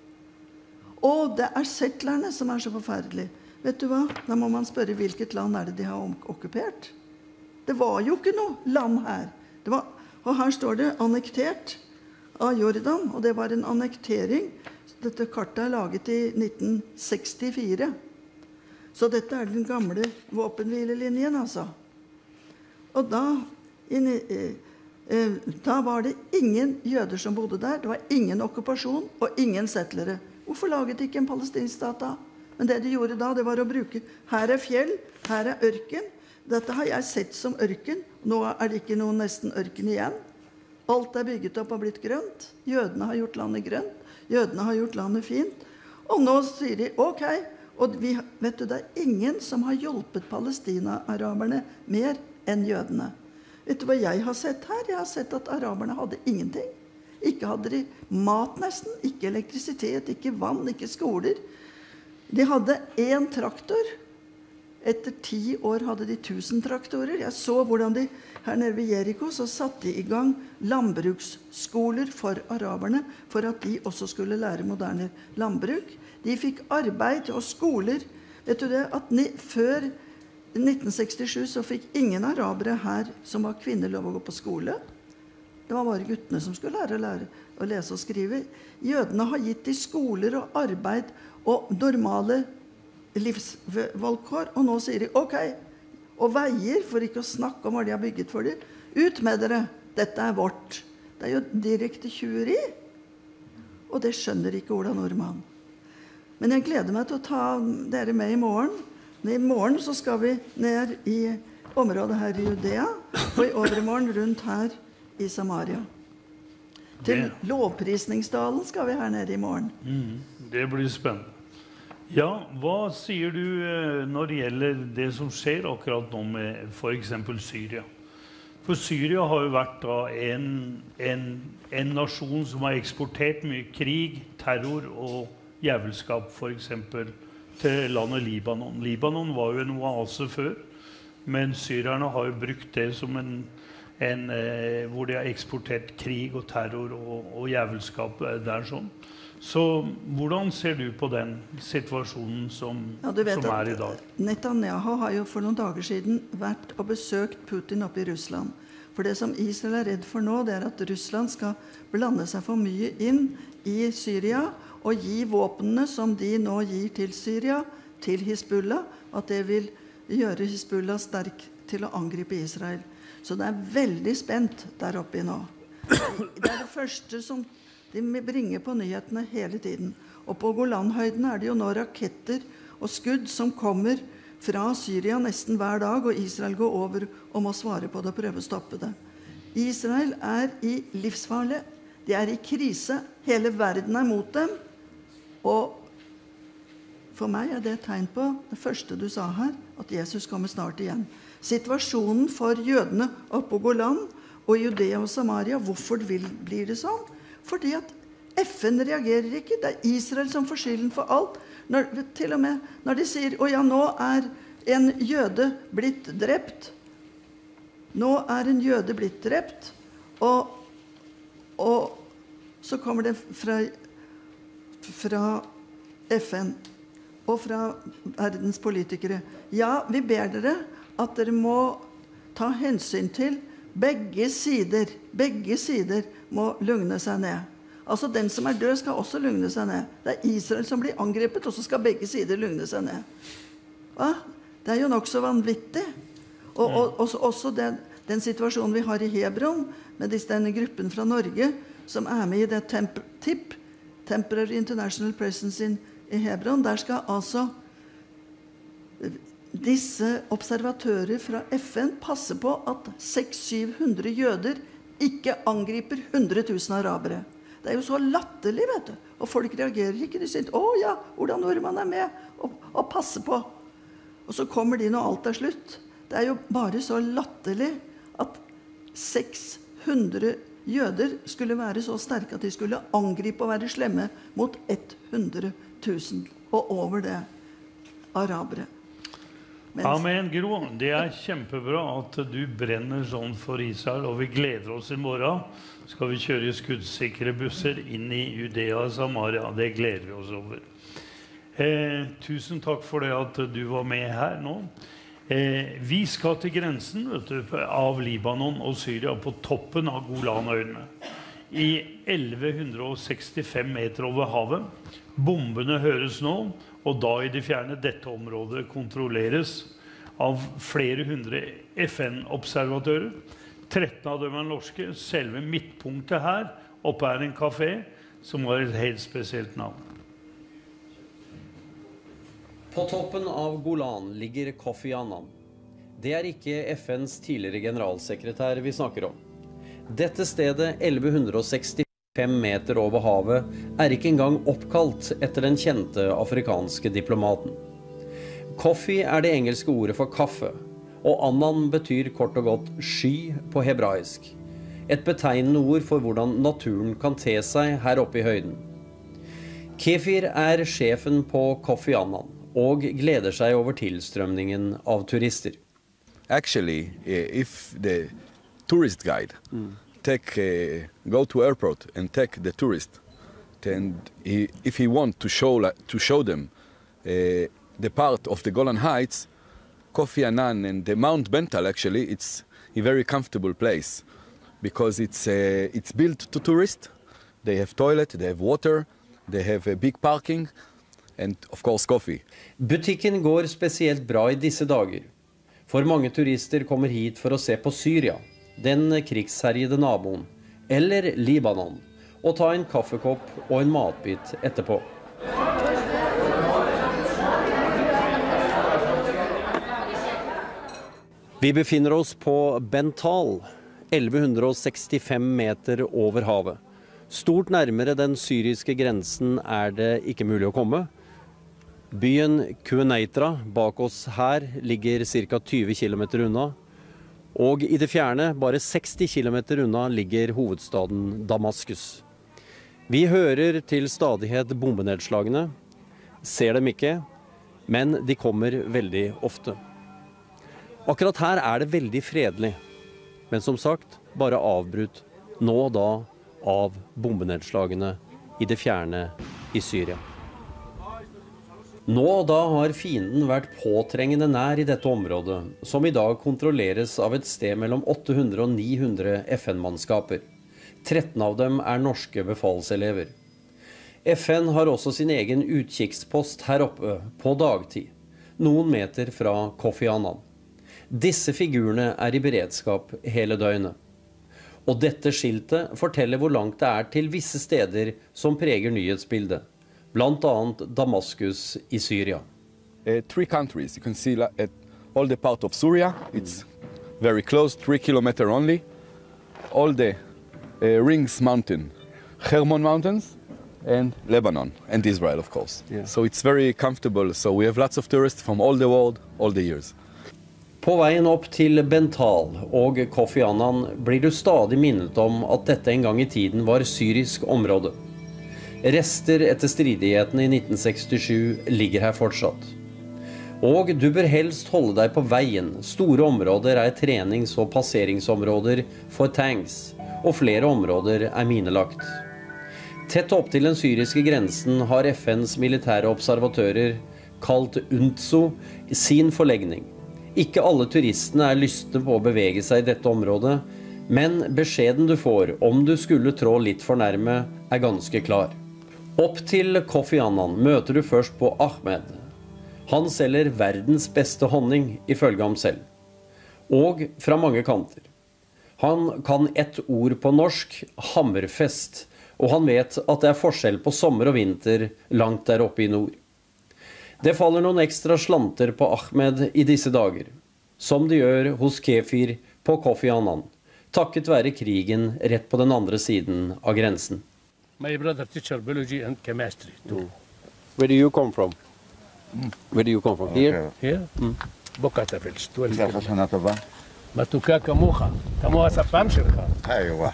Og det er settlerne som er så forferdelige. Vet du hva? Da må man spørre hvilket land er det de har okkupert. Det var jo ikke noe land her. Det var, og her står det annektert av Jordan, og det var en annektering. Dette kartet er laget i nitten sekstifire. Så dette er den gamle våpenhvilelinjen, altså. Og da, inn, eh, eh, da var det ingen jøder som bodde der. Det var ingen okkupasjon og ingen settlere. Hvorfor laget de ikke en palestinsk stat da? Men det de gjorde da, det var å bruke, her er fjell, her er ørken. Dette har jeg sett som ørken. Nå er det ikke noen nesten ørken igjen. Alt er bygget opp og blitt grønt. Jødene har gjort landet grønt. Jødene har gjort landet fint. Og nå sier de, ok, og vi, vet du, det er ingen som har hjulpet Palestina-araberne mer enn jødene. Vet du hva jeg har sett her? Jeg har sett at araberne hadde ingenting. Ikke hadde de mat nesten, ikke elektrisitet, ikke vann, ikke skoler. De hadde en traktor. Etter ti år hadde de tusen traktorer. Jeg så hvordan de her nede ved Jericho så satte de i gang landbruksskoler for araberne, for at de også skulle lære moderne landbruk. De fikk arbeid og skoler. Vet du det, at ni, før nitten sekstisju så fikk ingen arabere her som var kvinner lov å gå på skole. Det var bare guttene som skulle lære å, lære å lese og skrive. Jødene har gitt de skoler og arbeid og normale livsvalgkår, og nå sier de, ok, og veier, for ikke å snakke om hva de har bygget for dem, ut med dere, dette er vårt. Det er jo direkte tjuveri, og det skjønner ikke Ola Nordmann. Men jeg gleder meg til å ta dere med i morgen. I morgen så skal vi ned i området her i Judea, og i overmorgen rundt her i Samaria. Til lovprisningsdalen skal vi her nede i morgen. Mm, det blir spennende. Ja, hva sier du når det gjelder det som skjer akkurat nå med for eksempel Syria? For Syria har jo vært da en, en, en nasjon som har eksportert mye krig, terror og jævelskap for eksempel til landet Libanon. Libanon var jo en oase før, men syrierne har jo brukt det som en En, eh, hvor de har eksportert krig og terror og, og jævelskap der sånn. Så hvordan ser du på den situasjonen som, ja, du vet som er at i dag? Netanyahu har jo for noen dager siden vært og besøkt Putin oppe i Russland. For det som Israel er redd for nå, det er at Russland skal blande seg for mye inn i Syria og gi våpnene som de nå gir til Syria, til Hizbullah, at det vil gjøre Hizbullah sterk til å angripe Israel. Så det er veldig spent der oppe nå. Det er det første som de bringer på nyhetene hele tiden. Og på Golanhøyden er det jo nå raketter og skudd som kommer fra Syria nesten hver dag, og Israel går over og må svare på det og prøve å stoppe det. Israel er i livsfarlig, de er i krise, hele verden er mot dem, og for meg er det et tegn på det første du sa her, at Jesus kommer snart igjen. Situasjonen for jødene oppe på Golan og Judea og Samaria, hvorfor blir det sånn? Fordi at F N reagerer ikke, det er Israel som får skylden for alt. Når, til og med når de sier, å ja, nå er en jøde blitt drept. Nå er en jøde blitt drept. Og, og så kommer det fra, fra F N og fra verdens politikere. Ja, vi ber dere at dere må ta hensyn til begge sider. Begge sider må lugne seg ned. Altså, den som er død skal også lugne seg ned. Det er Israel som blir angrepet, og så skal begge sider lugne seg ned. Hva? Det er jo nok så vanvittig. Og, og, og også den, den situasjonen vi har i Hebron, med denne gruppen fra Norge, som er med i det temp T I P, Temporary International Presence in, i Hebron, der skal altså disse observatører fra F N passe på at seks til syv hundre jøder ikke angriper hundre tusen arabere. Det er jo så latterlig, vet du. Og folk reagerer ikke. De sier, å ja, hvordan nordmann er med og, og passer på. Og så kommer de når alt er slutt. Det er jo bare så latterlig at seks hundre jøder skulle være så sterke at de skulle angripe og være slemme mot hundre tusen og over det arabere. Mens... Amen, Gro. Det er kjempebra at du brenner sånn for Israel, og vi gleder oss i morgen. Skal vi kjøre skuddsikre busser inn i Judea og Samaria. Det gleder vi oss over. Eh, tusen takk for det at du var med her nå. Eh, vi skal til grensen, vet du, av Libanon og Syria på toppen av Golanøyene. I elleve sekstifem meter over havet. Bombene høres nå, og da i det fjerne dette området kontrolleres av flere hundre F N-observatører. tretten av dem er norske. Selve midtpunktet her oppe er en kafé som har et helt spesielt navn. På toppen av Golan ligger Kofi Annan. Det er ikke F N's tidligere generalsekretær vi snakker om. Dette stedet, elleve sekstifem meter over havet, er ikke engang oppkalt etter den kjente afrikanske diplomaten. Kofi er det engelske ordet for kaffe, og Annan betyr kort og godt sky på hebraisk. Et betegnende ord for hvordan naturen kan te seg her oppe i høyden. Kefir er sjefen på Kofi Annan, og gleder seg over tilstrømningen av turister. Actually, if the tourist guide mm. take, uh, go to airport and take the tourist, and he, if he want to show, to show them uh, the part of the Golan Heights, Kofi Annan and the Mount Bental, actually, it's a very comfortable place because it's, uh, it's built to tourists. They have toilet, they have water, they have a big parking, and of course coffee. Butikken går spesielt bra i disse dager. For mange turister kommer hit for å se på Syria, den krigsherjede naboen, eller Libanon, og ta en kaffekopp og en matbit etterpå. Vi befinner oss på Bental, elleve sekstifem meter over havet. Stort nærmere den syriske grensen er det ikke mulig å komme. Byen Quneitra bak oss her ligger ca. tyve kilometer unna, og i det fjerne, bare seksti kilometer unna, ligger hovedstaden Damaskus. Vi hører til stadighet bombenedslagene, ser dem ikke, men de kommer veldig ofte. Akkurat her er det veldig fredelig, men som sagt, bare avbrutt nå og da av bombenedslagene i det fjerne i Syria. Nå og da har fienden vært påtrengende nær i dette området, som i dag kontrolleres av et sted mellom åtte hundre og ni hundre F N-mannskaper. tretten av dem er norske befalselever. F N har også sin egen utkikkspost her oppe på dagtid, noen meter fra Kofi Annan. Disse figurene er i beredskap hele døgnet. Og dette skiltet forteller hvor langt det er til visse steder som preger nyhetsbildet, blant annet Damaskus i Syria. uh, three countries. You can see la- at all the part of Syria. It's very close, three kilometer only. All the uh, Rings Mountain, Hermon Mountains, and Lebanon, and Israel, of course. Yeah. So it's very comfortable. So we have lots of tourists from all the world, all the years. På veien opp til Bental og Kofi Annan blir du stadig minnet om at dette en gang i tiden var syrisk område. Rester etter stridighetene i nitten sekstisju ligger her fortsatt. Og du bør helst holde deg på veien. Store områder er trenings- og passeringsområder for tanks, og flere områder er minelagt. Tett opp til den syriske grensen har F N's militære observatører, kalt UNTSO, sin forlegning. Ikke alle turistene er lystne på å bevege seg i dette området, men beskjeden du får om du skulle trå litt for nærme er ganske klar. Opp til Kofi Annan møter du først på Ahmed. Han selger verdens beste honning, ifølge ham selv. Og fra mange kanter. Han kan ett ord på norsk, hammerfest, og han vet at det er forskjell på sommer og vinter langt der oppe i nord. Det faller noen ekstra slanter på Ahmed i disse dager, som de gjør hos Kefir på Kofi Annan, takket være krigen rett på den andre siden av grensen. My brother teacher biology and chemistry too. Where do you come from? Where do you come from? Here? Here? בוקעת הפלש, twelve. ככה שנה טובה. מתוקה כמוך, כמו השפם שלך. היי,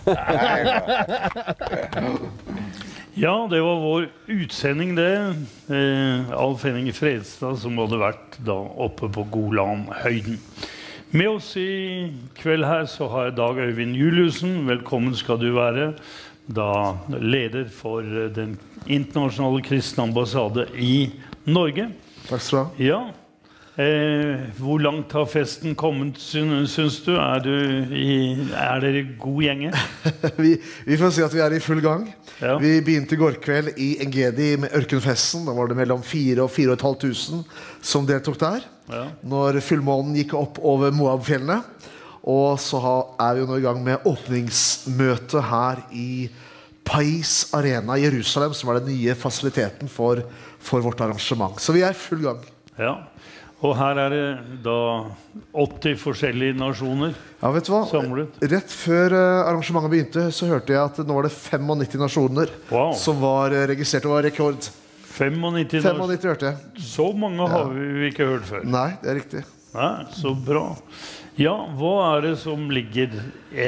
Ja, det var vår utsending det. Eh, Alf Henning Fredstad som hadde vært da oppe på Golanhøyden. Med oss i kveld her så har jeg Dag Øyvind Juliussen. Velkommen skal du være. Da leder for den internasjonale kristne ambassade i Norge. Takk skal du ha. Ja. Eh, hvor langt har festen kommet, synes du? Er, du i, er dere god gjenge? vi, vi får si at vi er i full gang. Ja. Vi begynte i går kveld i Engedi med Ørkenfesten. Da var det mellom fire og fire og et halvt tusen som deltok der. Ja. Når fullmånen gikk opp over Moab-fjellene. Og så er vi jo nå i gang med åpningsmøte her i Pais Arena i Jerusalem, som er den nye fasiliteten for, for vårt arrangement. Så vi er i full gang. Ja. Og her er det da åtti forskjellige nasjoner. Ja, vet du hva? Samlet. Rett før arrangementet begynte så hørte jeg at nå var det nittifem nasjoner wow. som var registrert og var rekord. nittifem femognitti hørte jeg. Så mange har ja. vi ikke hørt før. Nei, det er riktig. Nei, så bra. Ja, hva er det som ligger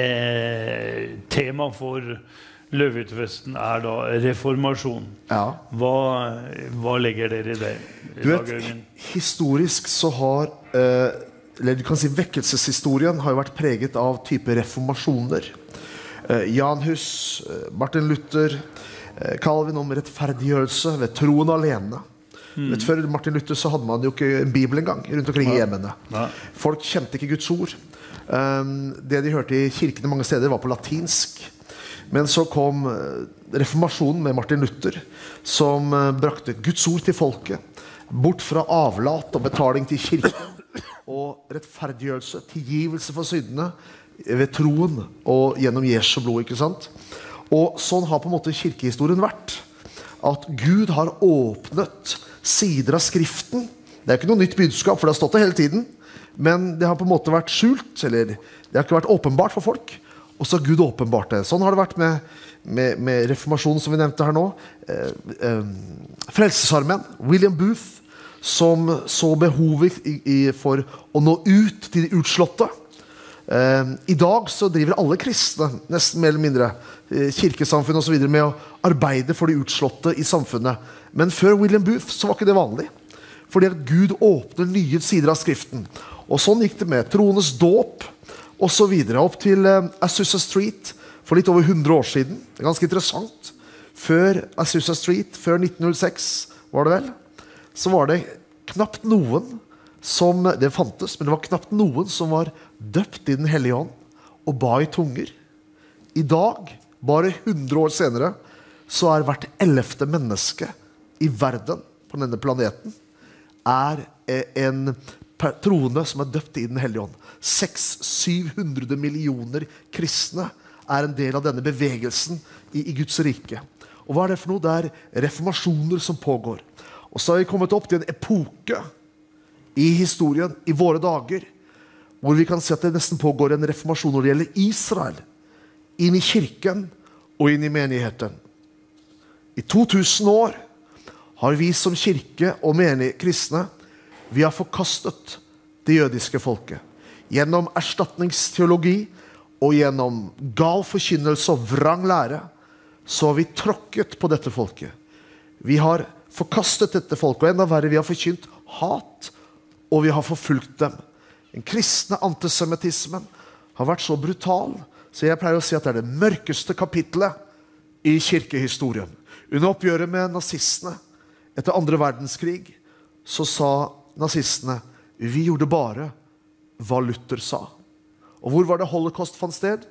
eh, tema for Løvehyttefesten er da reformasjon. Ja. Hva, hva legger dere i det? Du vet, historisk så har, eh, eller du kan si vekkelseshistorien har jo vært preget av type reformasjoner. Eh, Jan Hus, eh, Martin Luther, eh, Calvin om rettferdiggjørelse ved troen alene. Mm. Vet, før Martin Luther så hadde man jo ikke en bibel engang rundt omkring i hjemmene. Ja. Folk kjente ikke Guds ord. Um, det de hørte i kirkene mange steder var på latinsk. Men så kom reformasjonen med Martin Luther, som brakte Guds ord til folket, bort fra avlat og betaling til kirken, og rettferdiggjørelse, tilgivelse for syndene ved troen og gjennom Jesu blod, ikke sant? Og sånn har på en måte kirkehistorien vært, at Gud har åpnet sider av skriften. Det er ikke noe nytt budskap, for det har stått det hele tiden, men det har på en måte vært skjult, eller det har ikke vært åpenbart for folk, og så har Gud åpenbart det. Sånn har det vært med, med, med reformasjonen som vi nevnte her nå. Eh, eh, Frelsesarmen, William Booth, som så behovet i, i, for å nå ut til de utslåtte. Eh, I dag så driver alle kristne, nesten mer eller mindre, eh, kirkesamfunn og så videre, med å arbeide for de utslåtte i samfunnet. Men før William Booth så var ikke det vanlig. Fordi at Gud åpner nye sider av skriften. Og sånn gikk det med troenes dåp, og så videre, opp til uh, Azusa Street for litt over hundre år siden. Det er ganske interessant. Før Azusa Street, før nitten null seks, var det vel, så var det knapt noen som, det fantes, men det var knapt noen som var døpt i den hellige ånd og ba i tunger. I dag, bare hundre år senere, så er hvert ellevte menneske i verden på denne planeten er en troende som er døpt i den hellige ånd. seks til syv hundre millioner kristne er en del av denne bevegelsen i, i Guds rike. Og hva er det for noe? Det er reformasjoner som pågår. Og så har vi kommet opp til en epoke i historien, i våre dager, hvor vi kan se at det nesten pågår en reformasjon når det gjelder Israel, inn i kirken og inn i menigheten. I to tusen år har vi som kirke og menige kristne, vi har forkastet det jødiske folket. Gjennom erstatningsteologi og gjennom gal forkynnelse og vrang lære, så har vi tråkket på dette folket. Vi har forkastet dette folket, og enda verre, vi har forkynt hat, og vi har forfulgt dem. Den kristne antisemitismen har vært så brutal, så jeg pleier å si at det er det mørkeste kapitlet i kirkehistorien. Under oppgjøret med nazistene etter andre verdenskrig, så sa nazistene, vi gjorde bare hva Luther sa. Og hvor var det holocaust fant sted?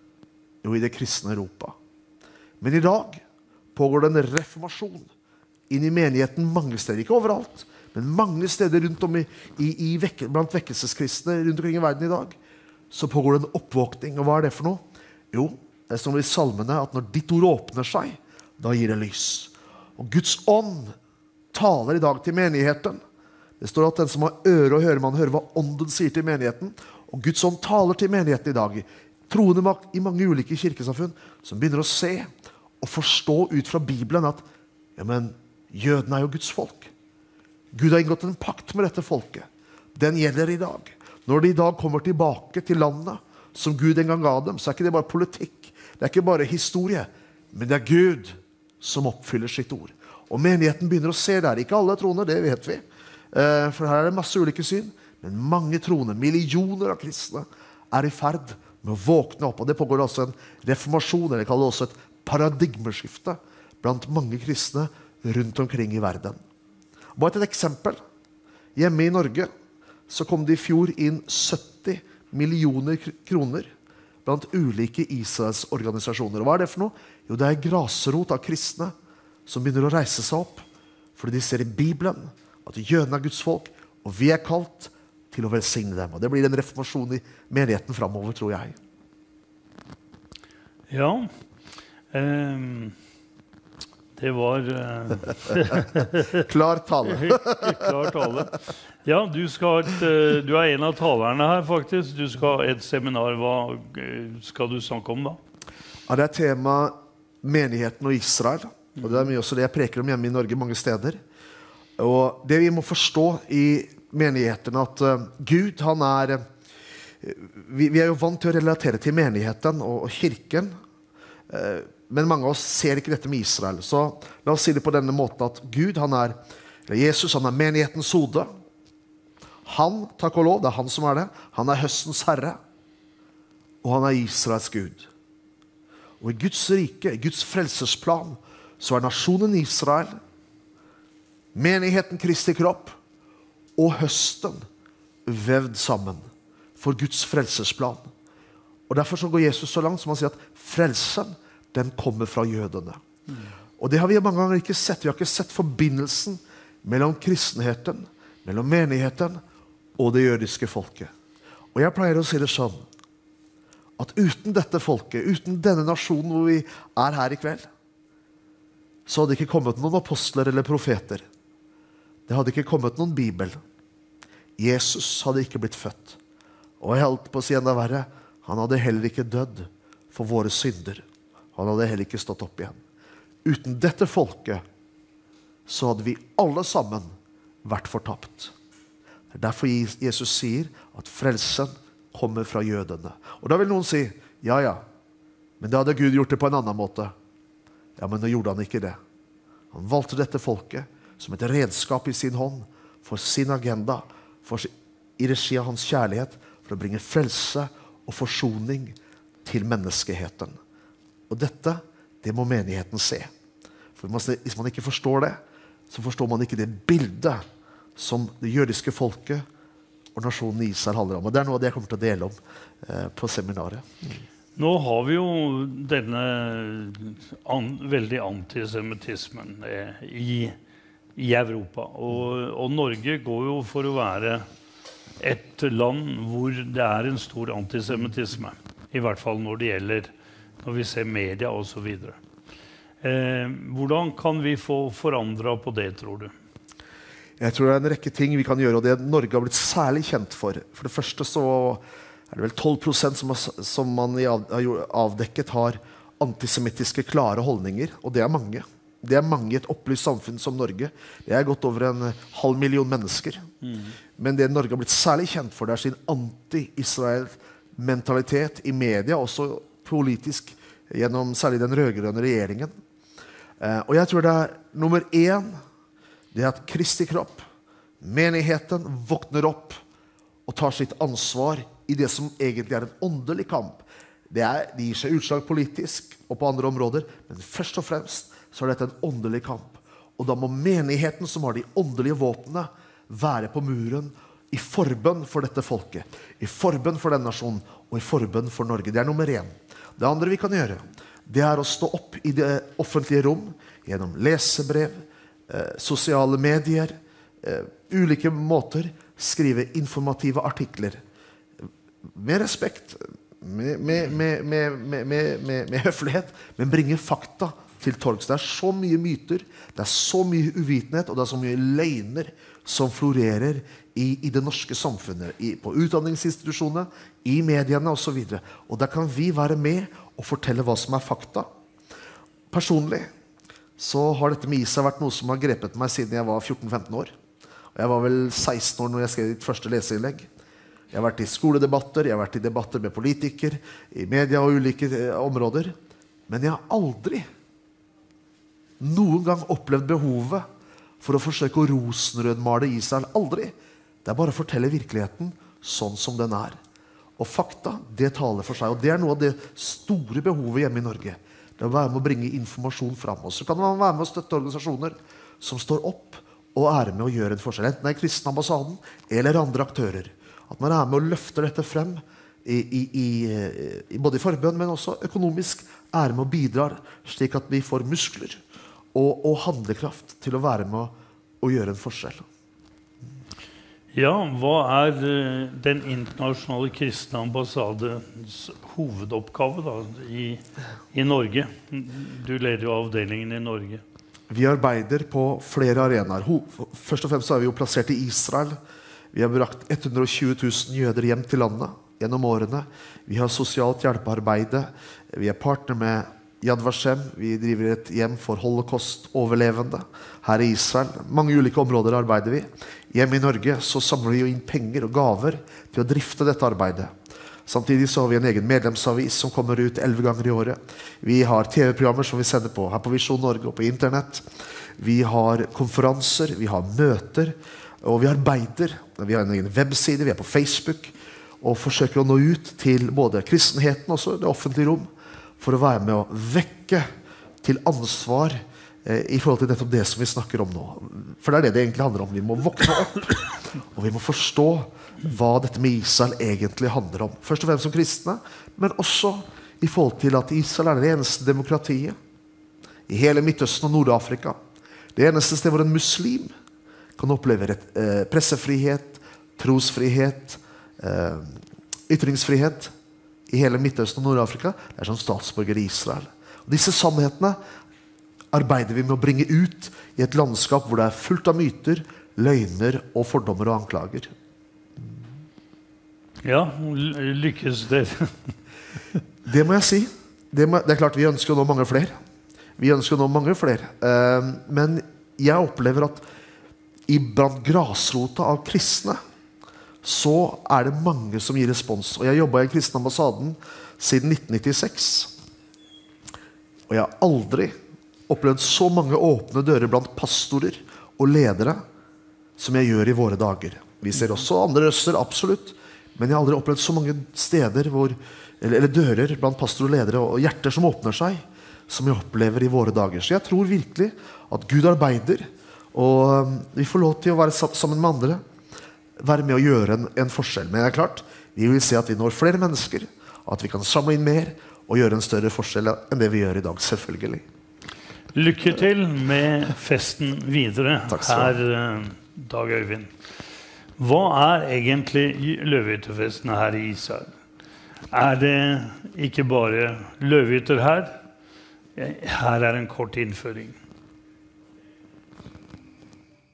Jo, i det kristne Europa. Men i dag pågår det en reformasjon inn i menigheten mange steder, ikke overalt, men mange steder rundt om i, i, i vekke, blant vekkelseskristne rundt omkring i verden i dag, så pågår det en oppvåkning. Og hva er det for noe? Jo, det står i salmene at når ditt ord åpner seg, da gir det lys. Og Guds ånd taler i dag til menigheten. Det står at den som har øre og hører, man hører hva ånden sier til menigheten. Og Guds ånd taler til menigheten i dag. Troende i mange ulike kirkesamfunn som begynner å se og forstå ut fra Bibelen at ja, men jødene er jo Guds folk. Gud har inngått en pakt med dette folket. Den gjelder i dag. Når de i dag kommer tilbake til landet som Gud en gang ga dem, så er ikke det bare politikk. Det er ikke bare historie, men det er Gud som oppfyller sitt ord. Og menigheten begynner å se der. Ikke alle troende, det vet vi. For her er det masse ulike syn. Men mange troende, millioner av kristne, er i ferd med å våkne opp. Og det pågår også en reformasjon, eller kaller det også et paradigmeskifte blant mange kristne rundt omkring i verden. Bare et eksempel. Hjemme i Norge så kom det i fjor inn sytti millioner kroner blant ulike Israels organisasjoner. Og hva er det for noe? Jo, det er grasrot av kristne som begynner å reise seg opp, fordi de ser i Bibelen at jødene er Guds folk, og vi er kalt til å velsigne dem. Og det blir en reformasjon i menigheten fremover, tror jeg. Ja, um, det var... Uh, Klar tale. Klar tale. Ja, du, skal et, uh, du er en av talerne her, faktisk. Du skal ha et seminar. Hva skal du snakke om da? Ja, det er tema menigheten og Israel. Og det er mye også det jeg preker om hjemme i Norge mange steder. Og det vi må forstå i menigheten, at uh, Gud, han er... Uh, vi, vi er jo vant til å relatere til menigheten og, og kirken. Uh, men mange av oss ser ikke dette med Israel. Så la oss si det på denne måten at Gud, han er... Jesus, han er menighetens hode. Han, takk og lov, det er han som er det. Han er høstens herre. Og han er Israels Gud. Og i Guds rike, i Guds frelsesplan, så er nasjonen Israel, menigheten Kristi kropp og høsten vevd sammen for Guds frelsesplan. Og derfor så går Jesus så langt som han sier at frelsen, den kommer fra jødene. Mm. Og det har vi mange ganger ikke sett. Vi har ikke sett forbindelsen mellom kristenheten, mellom menigheten og det jødiske folket. Og jeg pleier å si det sånn, at uten dette folket, uten denne nasjonen hvor vi er her i kveld, så hadde det ikke kommet noen apostler eller profeter. Det hadde ikke kommet noen bibel. Jesus hadde ikke blitt født. Og jeg holdt på å si enda verre, han hadde heller ikke dødd for våre synder. Han hadde heller ikke stått opp igjen. Uten dette folket, så hadde vi alle sammen vært fortapt. Det er derfor Jesus sier at frelsen kommer fra jødene. Og da vil noen si, ja, ja, men da hadde Gud gjort det på en annen måte. Ja, men nå gjorde han ikke det. Han valgte dette folket som et redskap i sin hånd for sin agenda, for, i regi av hans kjærlighet, for å bringe frelse og forsoning til menneskeheten. Og dette, det må menigheten se. For hvis man ikke forstår det, så forstår man ikke det bildet som det jødiske folket og nasjonen Israel handler om. Og det er noe av det jeg kommer til å dele om eh, på seminaret. Mm. Nå har vi jo denne an, veldig antisemitismen eh, i, i Europa. Og, og Norge går jo for å være et land hvor det er en stor antisemitisme. I hvert fall når det gjelder, når vi ser media og så videre. Eh, hvordan kan vi få forandret på det, tror du? Jeg tror det er en rekke ting vi kan gjøre, og det Norge har blitt særlig kjent for. For det første så er det vel tolv prosent som, som man har avdekket har antisemittiske klare holdninger, og det er mange. Det er mange i et opplyst samfunn som Norge. Det er godt over en halv million mennesker. Mm. Men det Norge har blitt særlig kjent for, det er sin anti-Israel mentalitet i media, også politisk, gjennom særlig den rødgrønne regjeringen. Eh, og jeg tror det er nummer én, det er at Kristi kropp, menigheten, våkner opp og tar sitt ansvar i det som egentlig er en åndelig kamp. Det, er, det gir seg utslag politisk og på andre områder, men først og fremst så er dette en åndelig kamp. Og da må menigheten som har de åndelige våpnene være på muren i forbønn for dette folket, i forbønn for denne nasjonen og i forbønn for Norge. Det er nummer én. Det andre vi kan gjøre, det er å stå opp i det offentlige rom gjennom lesebrev, eh, sosiale medier, eh, ulike måter, skrive informative artikler. Med respekt, med, med, med, med, med, med, med, med høflighet, men bringe fakta til torgs. Det er så mye myter, det er så mye uvitenhet, og det er så mye løgner som florerer i, i det norske samfunnet, i, på utdanningsinstitusjonene, i mediene og så videre. Og der kan vi være med og fortelle hva som er fakta. Personlig så har dette med Israel vært noe som har grepet meg siden jeg var fjorten femten år. Og jeg var vel seksten år når jeg skrev ditt første leseinnlegg. Jeg har vært i skoledebatter, jeg har vært i debatter med politikere, i media og ulike eh, områder. Men jeg har aldri noen gang opplevd behovet for å forsøke å rosenrødmale Israel. Aldri. Det er bare å fortelle virkeligheten sånn som den er. Og fakta, det taler for seg. Og det er noe av det store behovet hjemme i Norge. Det er å være med å bringe informasjon frem. Og så kan man være med å støtte organisasjoner som står opp og er med å gjøre en forskjell. Enten det er Kristne ambassaden eller andre aktører. At man er med å løfte dette frem i, i, i, i både i forbønn, men også økonomisk er med å bidra slik at vi får muskler og, og handlekraft til å være med å, å gjøre en forskjell. Ja, hva er den internasjonale kristne ambassades hovedoppgave da, i, i Norge? Du leder jo avdelingen i Norge. Vi arbeider på flere arenaer. Først og fremst så er vi jo plassert i Israel. Vi har brakt hundre og tjue tusen jøder hjem til landet gjennom årene. Vi har sosialt hjelpearbeide. Vi er partner med Yad Vashem. Vi driver et hjem for holocaust-overlevende her i Israel. Mange ulike områder arbeider vi. Hjemme i Norge så samler vi jo inn penger og gaver til å drifte dette arbeidet. Samtidig så har vi en egen medlemsavis som kommer ut elleve ganger i året. Vi har T V-programmer som vi sender på her på Visjon Norge og på internett. Vi har konferanser, vi har møter, og vi arbeider. Vi har en egen webside, vi er på Facebook, og forsøker å nå ut til både kristenheten og også det offentlige rom, for å være med å vekke til ansvar eh, i forhold til nettopp det som vi snakker om nå. For det er det det egentlig handler om. Vi må våkne opp, og vi må forstå hva dette med Israel egentlig handler om. Først og fremst som kristne, men også i forhold til at Israel er det eneste demokratiet i hele Midtøsten og Nord-Afrika. Det eneste sted hvor en muslim kan oppleve et, eh, pressefrihet, trosfrihet, eh, ytringsfrihet i hele Midtøsten og Nord-Afrika, det er som statsborger i Israel. Og disse sannhetene arbeider vi med å bringe ut i et landskap hvor det er fullt av myter, løgner og fordommer og anklager. Ja, lykkes dere? Det må jeg si. Det, må, det er klart vi ønsker å nå mange flere. Vi ønsker å nå mange flere. Uh, men jeg opplever at i blant grasrota av kristne så er det mange som gir respons. Og jeg jobbet i Kristne ambassaden siden nitten nittiseks. Og jeg har aldri opplevd så mange åpne dører blant pastorer og ledere som jeg gjør i våre dager. Vi ser også andre røster, absolutt. Men jeg har aldri opplevd så mange steder hvor, eller, eller dører blant pastorer og ledere og hjerter som åpner seg, som jeg opplever i våre dager. Så jeg tror virkelig at Gud arbeider, og vi får lov til å være sammen med andre, være med å gjøre en, en forskjell. Men det er klart, vi vil se at vi når flere mennesker, at vi kan samle inn mer og gjøre en større forskjell enn det vi gjør i dag, selvfølgelig. Lykke til med festen videre her, Dag Øyvind. Hva er egentlig løvehyttefestene her i Israel? Er det ikke bare løvehytter her? Her er en kort innføring.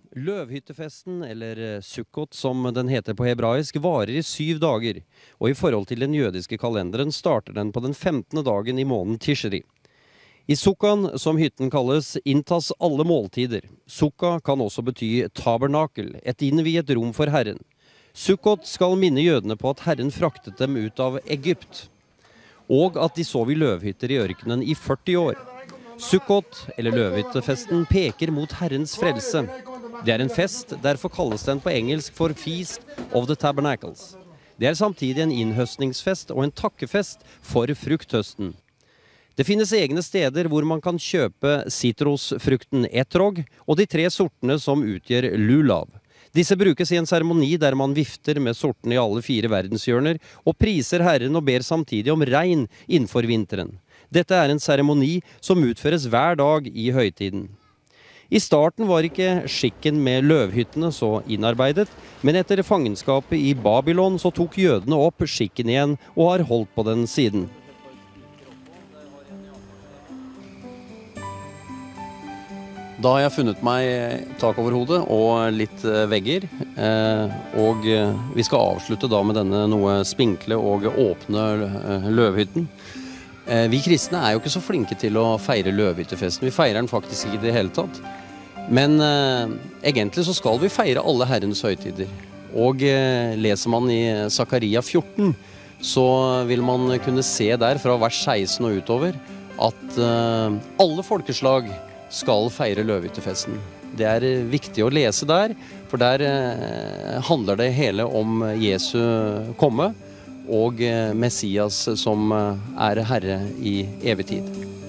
Løvhyttefesten, eller Sukkot som den heter på hebraisk, varer i syv dager, og i forhold til den jødiske kalenderen starter den på den femtende dagen i måneden Tishri. I Sukkan, som hytten kalles, inntas alle måltider. Sukka kan også bety tabernakel, et innviet rom for Herren. Sukkot skal minne jødene på at Herren fraktet dem ut av Egypt, og at de sov i løvhytter i ørkenen i førti år. Sukkot, eller løvhyttefesten, peker mot Herrens frelse. Det er en fest, derfor kalles den på engelsk for Feast of the Tabernacles. Det er samtidig en innhøstningsfest og en takkefest for frukthøsten. Det finnes egne steder hvor man kan kjøpe citrusfrukten etrog og de tre sortene som utgjør lulav. Disse brukes i en seremoni der man vifter med sortene i alle fire verdenshjørner og priser Herren og ber samtidig om regn innenfor vinteren. Dette er en seremoni som utføres hver dag i høytiden. I starten var ikke skikken med løvhyttene så innarbeidet, men etter fangenskapet i Babylon så tok jødene opp skikken igjen og har holdt på den siden. Da har jeg funnet meg tak over hodet og litt vegger, og vi skal avslutte da med denne noe spinkle og åpne løvhytten. Vi kristne er jo ikke så flinke til å feire løvhyttefesten. Vi feirer den faktisk ikke i det hele tatt. Men eh, egentlig så skal vi feire alle Herrens høytider. Og eh, leser man i Zakaria fjorten, så vil man kunne se der fra vers seksten og utover at eh, alle folkeslag skal feire løvhyttefesten. Det er eh, viktig å lese der, for der eh, handler det hele om Jesu komme, og Messias som er Herre i evig tid.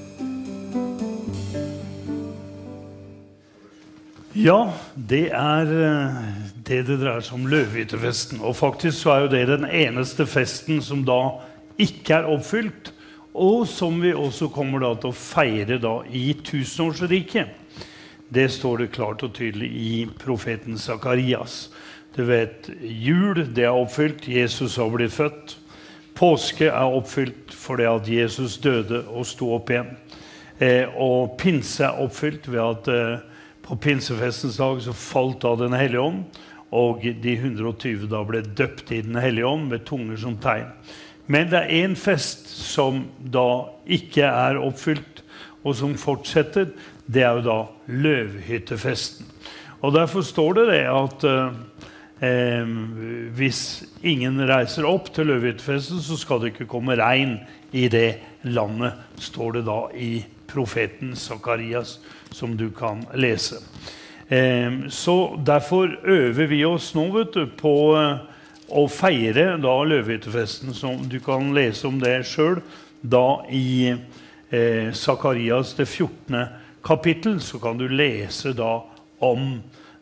Ja, det er det det dreier seg om løvhyttefesten. Og faktisk så er jo det den eneste festen som da ikke er oppfylt, og som vi også kommer da til å feire da i tusenårsriket. Det står det klart og tydelig i profeten Zakarias. Du vet, jul, det er oppfylt, Jesus har blitt født. Påske er oppfylt fordi at Jesus døde og sto opp igjen. Eh, og pinse er oppfylt ved at eh, på pinsefestens dag så falt av den hellige ånd, og de hundre og tyve da ble døpt i den hellige ånd med tunger som tegn. Men det er en fest som da ikke er oppfylt, og som fortsetter, det er jo da løvhyttefesten. Og derfor står det det at eh, Eh, hvis ingen reiser opp til løvhyttefesten, så skal det ikke komme regn i det landet, står det da i profeten Zakarias, som du kan lese. Eh, så derfor øver vi oss nå, vet du, på eh, å feire da løvhyttefesten, som du kan lese om det selv, da i eh, Zakarias det fjortende kapittel, så kan du lese da om,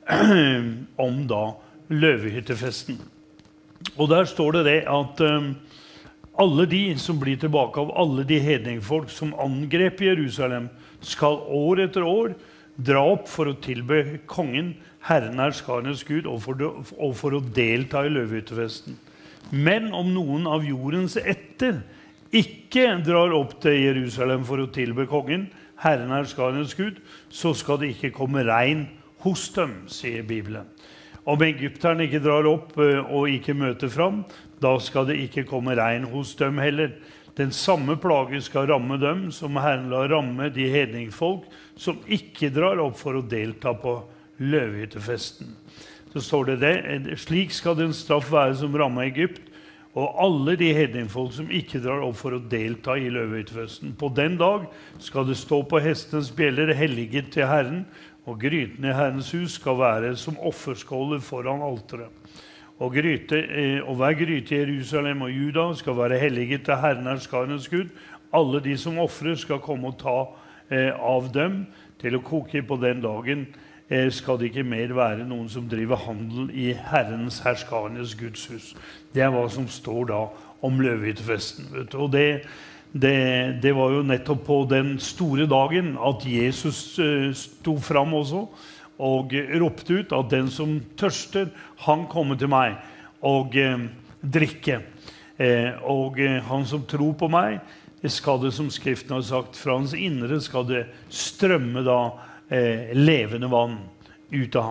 om da løvhyttefesten. Og der står det det at um, alle de som blir tilbake av alle de hedningfolk som angrep Jerusalem, skal år etter år dra opp for å tilbe kongen, Herren er skarenes Gud, og for, og for å delta i løvhyttefesten. Men om noen av jordens etter ikke drar opp til Jerusalem for å tilbe kongen, Herren er skarenes Gud, så skal det ikke komme regn hos dem, sier Bibelen. Om egypterne ikke drar opp og ikke møter fram, da skal det ikke komme regn hos dem heller. Den samme plage skal ramme dem, som Herren la ramme de hedningfolk som ikke drar opp for å delta på løvhyttefesten. Så står det det, slik skal den straff være som rammer Egypt, og alle de hedningfolk som ikke drar opp for å delta i løvhyttefesten. På den dag skal det stå på hestens bjeller helliget til Herren, og gryten i Herrens hus skal være som offerskåler foran alteret. Og, gryte, og hver gryte i Jerusalem og Juda skal være helliget til Herren er skarenes Gud. Alle de som offrer skal komme og ta eh, av dem til å koke på den dagen. Eh, skal det ikke mer være noen som driver handel i Herrens herskarenes Guds hus. Det er hva som står da om løvhyttefesten. Og det Det, det var jo nettopp på den store dagen at Jesus uh, sto fram også og uh, ropte ut at den som tørster, han kommer til meg og uh, drikke. Uh, og uh, han som tror på meg, skal det, som Skriften har sagt, fra hans indre skal det strømme da uh, levende vann ut av ham.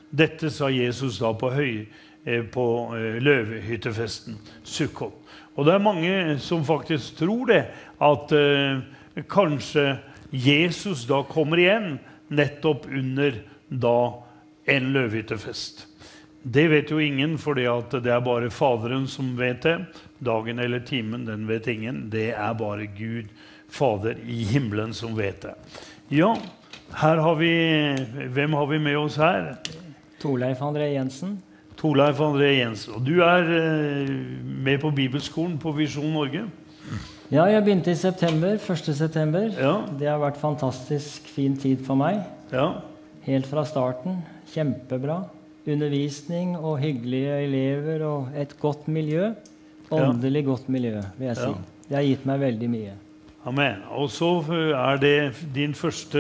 Dette sa Jesus da på, høy, på løvehyttefesten, Sukkot. Og det er mange som faktisk tror det, at eh, kanskje Jesus da kommer igjen nettopp under da en løvehyttefest. Det vet jo ingen, fordi at det er bare Faderen som vet det. Dagen eller timen, den vet ingen. Det er bare Gud, Fader i himmelen, som vet det. Ja, her har vi, hvem har vi med oss her? Torleif André Jensen. Torleif André Jensen. Og du er eh, med på Bibelskolen på Visjon Norge? Ja, jeg begynte i september, første september. Ja. Det har vært fantastisk fin tid for meg. Ja. Helt fra starten. Kjempebra. Undervisning og hyggelige elever og et godt miljø. Åndelig ja. Godt miljø, vil jeg si. Ja. Det har gitt meg veldig mye. Amen. Og så er det din første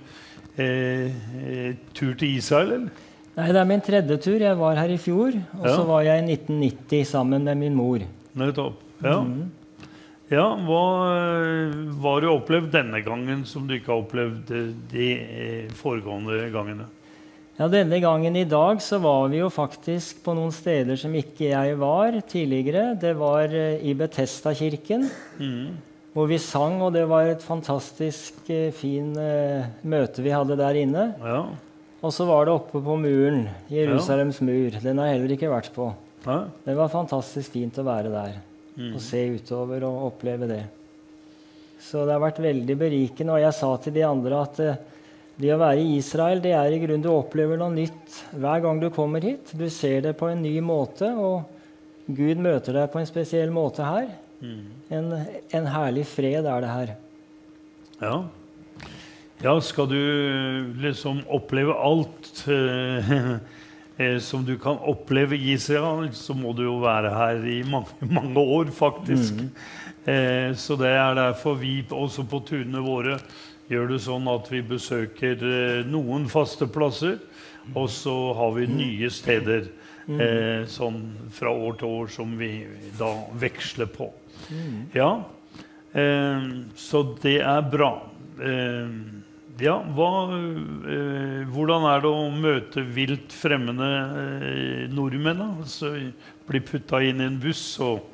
eh, tur til Israel, eller? Nei, det er min tredje tur. Jeg var her i fjor, og ja. Så var jeg i nitten nitti sammen med min mor. Nettopp. Ja. Mm. Ja, hva har du opplevd denne gangen som du ikke har opplevd de foregående gangene? Ja, denne gangen i dag så var vi jo faktisk på noen steder som ikke jeg var tidligere. Det var i Bethesda-kirken, mm. hvor vi sang, og det var et fantastisk fin uh, møte vi hadde der inne. Ja. Og så var det oppe på muren, Jerusalems ja. Mur. Den har jeg heller ikke vært på. Ja. Det var fantastisk fint å være der, mm. og se utover og oppleve det. Så det har vært veldig berikende, og jeg sa til de andre at uh, det å være i Israel, det er i grunn du opplever noe nytt hver gang du kommer hit. Du ser det på en ny måte, og Gud møter deg på en spesiell måte her. Mm. En, en herlig fred er det her. Ja. Ja, skal du liksom oppleve alt eh, som du kan oppleve i Israel, så må du jo være her i mange, mange år, faktisk. Mm. Eh, så det er derfor vi også på turene våre gjør det sånn at vi besøker eh, noen faste plasser, og så har vi nye steder eh, sånn fra år til år som vi da veksler på. Mm. Ja, eh, så det er bra. Eh, ja, hva, eh, hvordan er det å møte vilt fremmede eh, nordmenn, da? Så bli puttet inn i en buss og...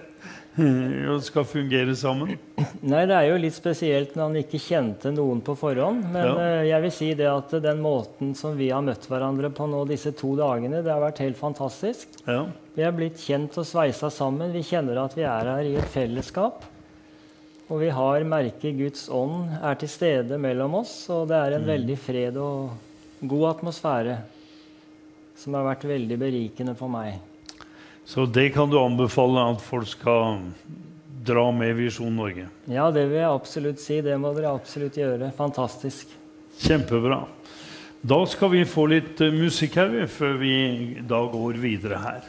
og skal fungere sammen? Nei, det er jo litt spesielt når han ikke kjente noen på forhånd, men ja. uh, jeg vil si det at den måten som vi har møtt hverandre på nå disse to dagene, det har vært helt fantastisk. Ja. Vi har blitt kjent og sveisa sammen. Vi kjenner at vi er her i et fellesskap, og vi har merket Guds ånd er til stede mellom oss, og det er en mm. veldig fred og god atmosfære som har vært veldig berikende for meg. Så det kan du anbefale at folk skal dra med Visjon Norge? Ja, det vil jeg absolutt si. Det må dere absolutt gjøre. Fantastisk. Kjempebra. Da skal vi få litt musikk her, før vi da går videre her.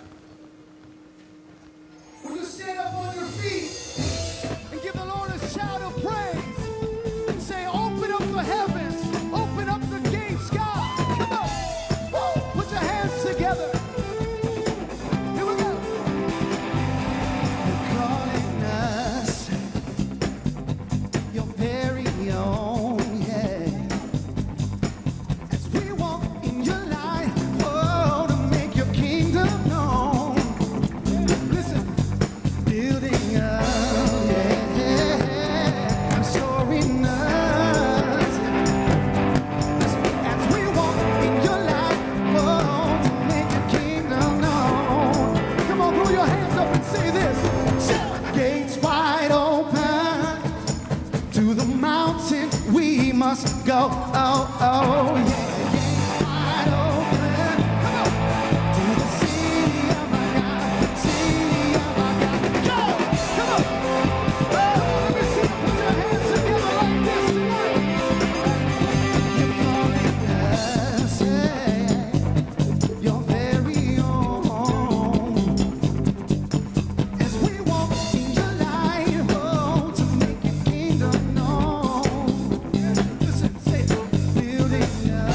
Go, oh, oh, yeah. Yeah.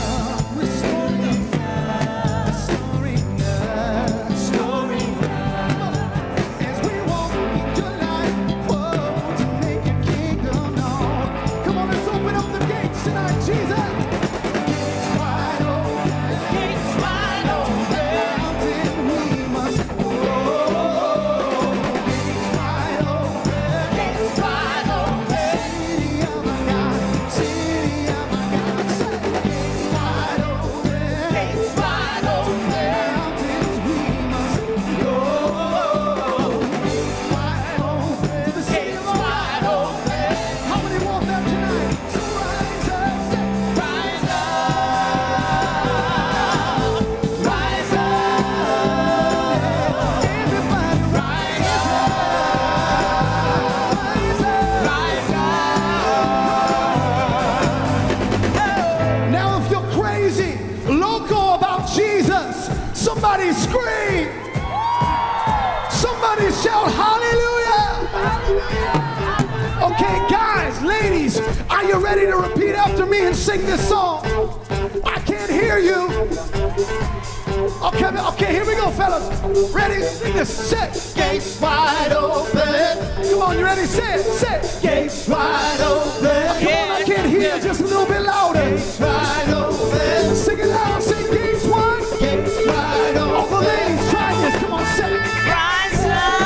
Okay, guys, ladies, are you ready to repeat after me and sing this song? I can't hear you. Okay, okay, here we go, fellas. Ready? Sing this. Say, gates wide open. Come on, you ready? Say it. Say it. Gates wide open. Oh, come on, I can't hear you. Just a little bit louder. Gates wide open. Sing it loud. Say gates wide. Gates wide open. All the ladies, try this. Come on, say it. Rise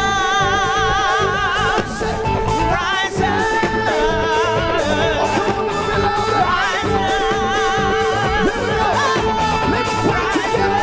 up. Say it. Rise up. Oh, come on, a little bit louder. Rise up. Here we go. Let's put it together.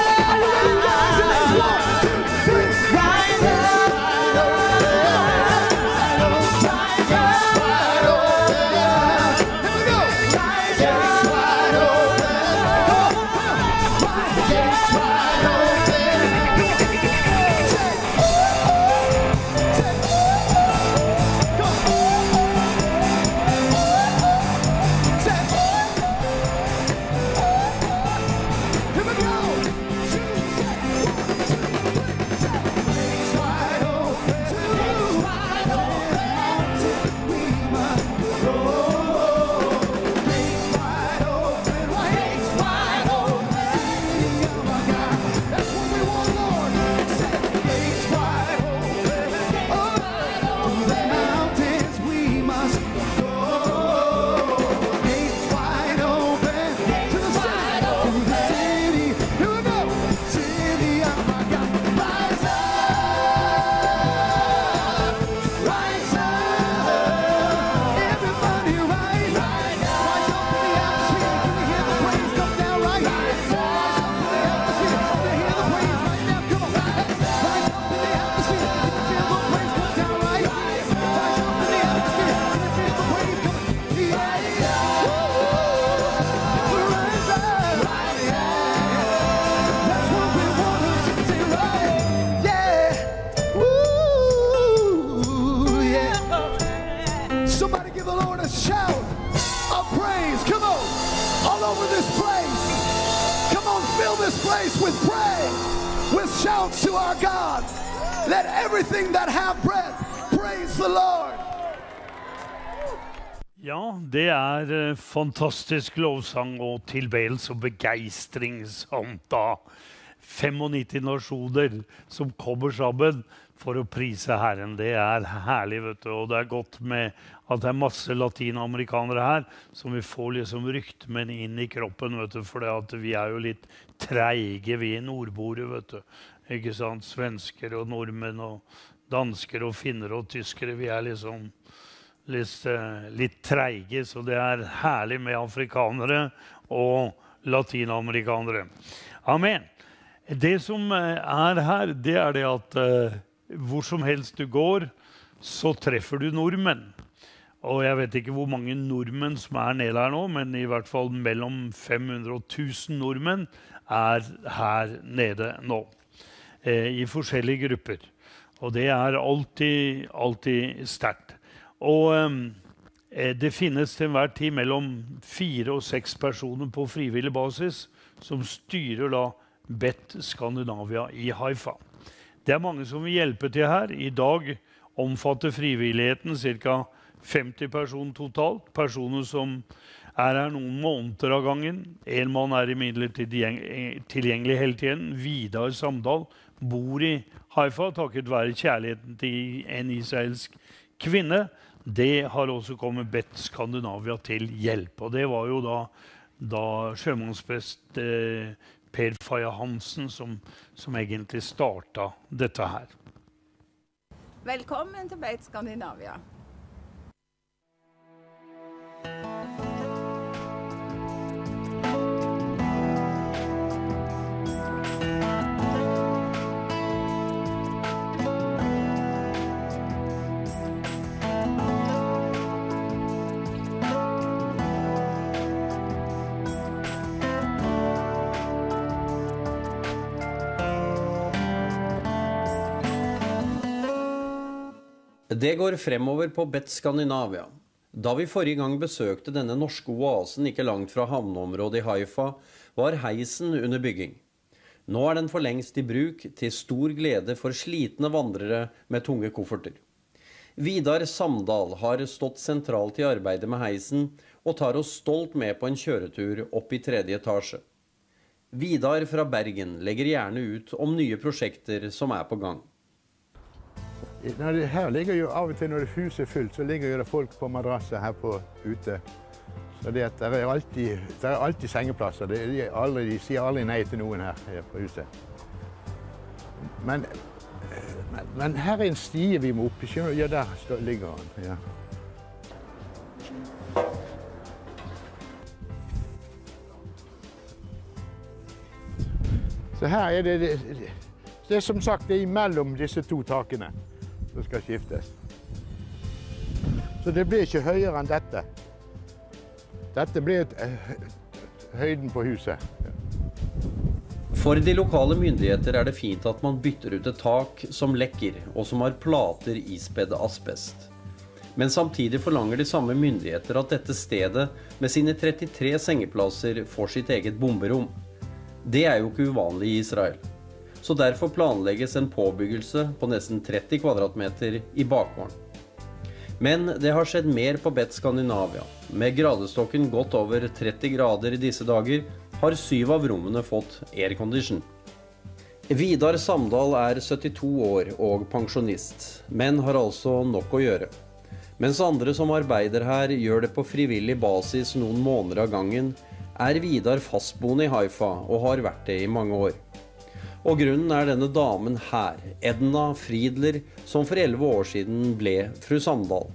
Ja, det er fantastisk lovsang og tilbedelse og begeistring som da femognitti nasjoner som kommer sammen for å prise Herren. Det er herlig, vet du, og det er godt med at det er masse latinamerikanere her som vi får liksom ryktmen inn i kroppen, vet du, for at vi er jo litt treige vi i nordbordet, vet du. Ikke sant? Svensker og nordmenn og dansker og finner og tyskere, vi er liksom litt, litt treige, så det er herlig med afrikanere og latinamerikanere. Amen. Det som er her, det er det at uh, hvor som helst du går, så treffer du nordmenn. Og jeg vet ikke hvor mange nordmenn som er nede her nå, men i hvert fall mellom fem hundre og tusen nordmenn er her nede nå, eh, i forskjellige grupper. Og det er alltid, alltid sterkt. Og eh, det finnes til enhver tid mellom fire og seks personer på frivillig basis som styrer da Bet Skandinavia i Haifa. Det er mange som vil hjelpe til her. I dag omfatter frivilligheten ca. femti personer totalt. Personer som er her noen måneder av gangen. En mann er imidlertid tilgjengelig hele tiden. Vidar Samdal bor i Haifa, takket være kjærligheten til en israelsk kvinne. Det har også kommet Bet Skandinavia til hjelp. Og det var jo da, da sjømannsprest eh, Per Faye Hansen som, som egentlig startet dette her. Velkommen til Bet Skandinavia. Det går fremover på Bet Skandinavia. Da vi forrige gang besøkte denne norske oasen ikke langt fra havneområdet i Haifa, var heisen under bygging. Nå er den for lengst i bruk til stor glede for slitne vandrere med tunge kofferter. Vidar Samdal har stått sentralt i arbeidet med heisen og tar oss stolt med på en kjøretur opp i tredje etasje. Vidar fra Bergen legger gjerne ut om nye prosjekter som er på gang. Her ligger jo av og til når huset er fullt, så ligger jo det folk på madrasser her på ute. Så det, det, er alltid, det er alltid sengeplasser. Det er aldri, de sier aldri nei til noen her, her på huset. Men, men, men her er en stie vi må opp. Ja, der står, ligger han. Ja. Så her er det, det, det er som sagt det er imellom disse to takene som skal skiftes. Så det blir ikke høyere enn dette. Dette blir et, høyden på huset. For de lokale myndigheter er det fint at man bytter ut et tak som lekker, og som har plater ispedd asbest. Men samtidig forlanger de samme myndigheter at dette stedet med sine trettitre sengeplasser får sitt eget bomberom. Det er jo ikke uvanlig i Israel. Så derfor planlegges en påbyggelse på nesten tretti kvadratmeter i bakgården. Men det har skjedd mer på Bet Skandinavia. Med gradestokken godt over tretti grader i disse dager, har syv av rommene fått aircondition. Vidar Samdal er syttito år og pensjonist, men har altså nok å gjøre. Mens andre som arbeider her gjør det på frivillig basis noen måneder av gangen, er Vidar fastboende i Haifa og har vært det i mange år. Og grunnen er denne damen her, Edna Friedler, som for elleve år siden ble fru Samdal.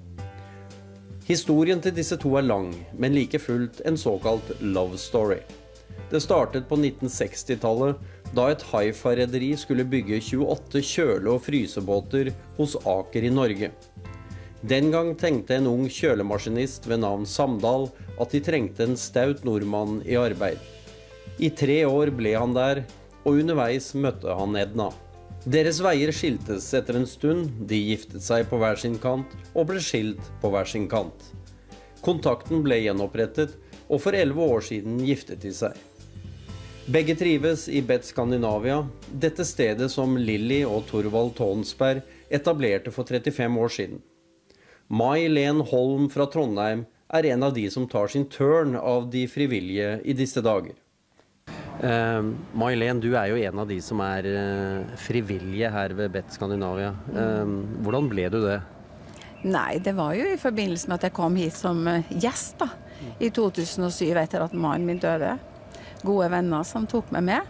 Historien til disse to er lang, men like fullt en såkalt love story. Det startet på nitten seksti-tallet, da et Haifa-rederi skulle bygge tjueåtte kjøle- og frysebåter hos Aker i Norge. Den gang tenkte en ung kjølemaskinist ved navn Samdal at de trengte en staut nordmann i arbeid. I tre år ble han der, og underveis møtte han Edna. Deres veier skiltes etter en stund, de giftet seg på hver sin kant, og ble skilt på hver sin kant. Kontakten ble gjenopprettet, og for elleve år siden giftet de seg. Begge trives i Bet Skandinavia, dette stedet som Lilly og Torvald Tonsberg etablerte for trettifem år siden. May-Len Holm fra Trondheim er en av de som tar sin turn av de frivillige i disse dager. Uh, May-Len, du er jo en av de som er uh, frivillige her ved Bet Skandinavia. Uh, hvordan ble du det? Nei, det var jo i forbindelse med at jeg kom hit som uh, gjest da, i to tusen og syv etter at mannen min døde. Gode venner som tok meg med,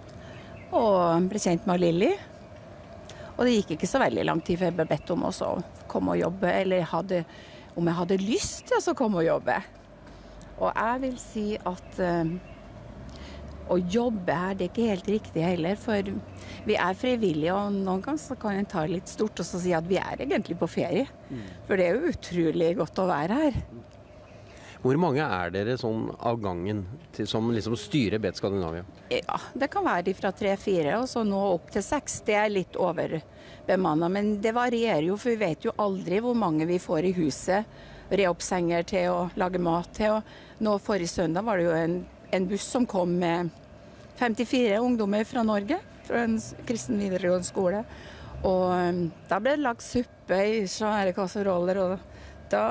og ble kjent med Lilly. Og det gikk ikke så veldig lang tid før jeg ble bedt om å komme og jobbe, eller hadde, om jeg hadde lyst til å komme og jobbe. Og jeg vil si at uh, å jobbe her, det er ikke helt riktig heller, for vi er frivillige, og noen ganger så kan en ta litt stort og så si at vi er egentlig på ferie. For det er jo utrolig godt å være her. Hvor mange er dere sånn av gangen til, som liksom styrer Bet Skandinavia? Ja, det kan være fra tre-fire, og så nå opp til seks. Det er litt overbemannet, men det varierer jo, for vi vet jo aldri hvor mange vi får i huset. Re opp senger til å lage mat til, og nå forrige søndag var det jo en en buss som kom med femtifire ungdommer fra Norge, fra en kristen videregående skole. Og um, da ble det lagt suppe i svære kasseroller, og da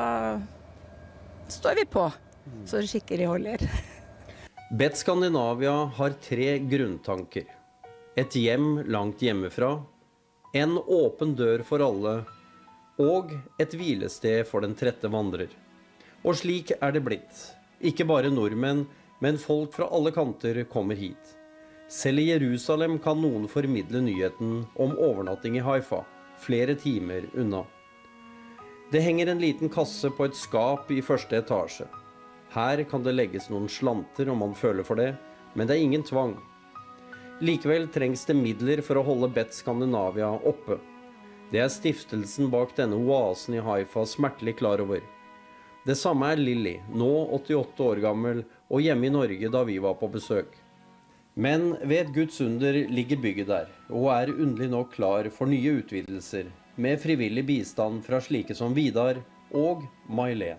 står vi på, så det skikkelig holder. Bet Skandinavia har tre grunntanker. Et hjem langt hjemmefra, en åpen dør for alle, og et hvilested for den trette vandrer. Og slik er det blitt. Ikke bare nordmenn, men folk fra alle kanter kommer hit. Selv i Jerusalem kan noen formidle nyheten om overnatting i Haifa, flere timer unna. Det henger en liten kasse på et skap i første etasje. Her kan det legges noen slanter om man føler for det, men det er ingen tvang. Likevel trengs det midler for å holde Bet Skandinavia oppe. Det er stiftelsen bak denne oasen i Haifa smertelig klar over. Det samme er Lilly, nå åttiåtte år gammel, og hjemme i Norge da vi var på besøk. Men ved et Guds under ligger bygget der, og er underlig nok klar for nye utvidelser, med frivillig bistand fra slike som Vidar og May-Len.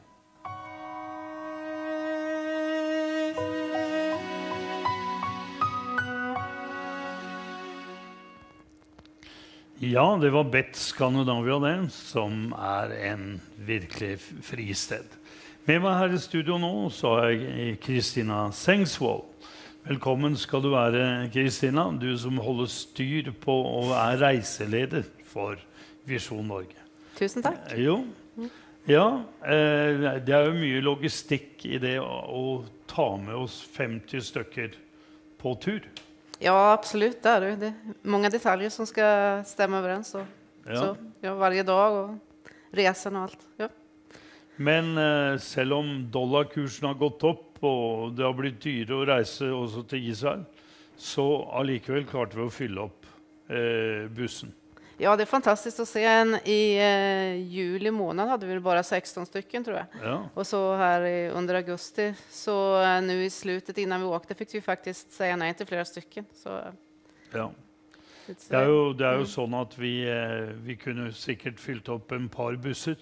Ja, det var Bet Scandinavia det, som er en virkelig fristed. Med meg her i studio nå så er jeg Kristina Sengsvold. Velkommen skal du være, Kristina, du som holder styr på og er reiseleder for Visjon Norge. Tusen takk. Jo, ja, det er jo mye logistikk i det å ta med oss femtio stykker på tur. Ja, absolut, det er det. Det er mange detaljer som skal stemme overens. Så, ja. Så, ja, varje dag og resen og alt. Ja. Men eh, selv om dollarkursen har gått opp, og det har blitt dyre å reise også til Israel, så allikevel klarte vi å fylle opp eh, bussen. Ja, det är fantastiskt att se. En, I eh, juli månad hade vi bara sexton stycken tror jag. Ja. Och så här i, under augusti, så eh, nu i slutet innan vi åkte fick vi faktiskt säga nej till flera stycken. Så, ja. Det er jo, det er jo sånn at vi, eh, vi kunne sikkert fylt opp en par busser.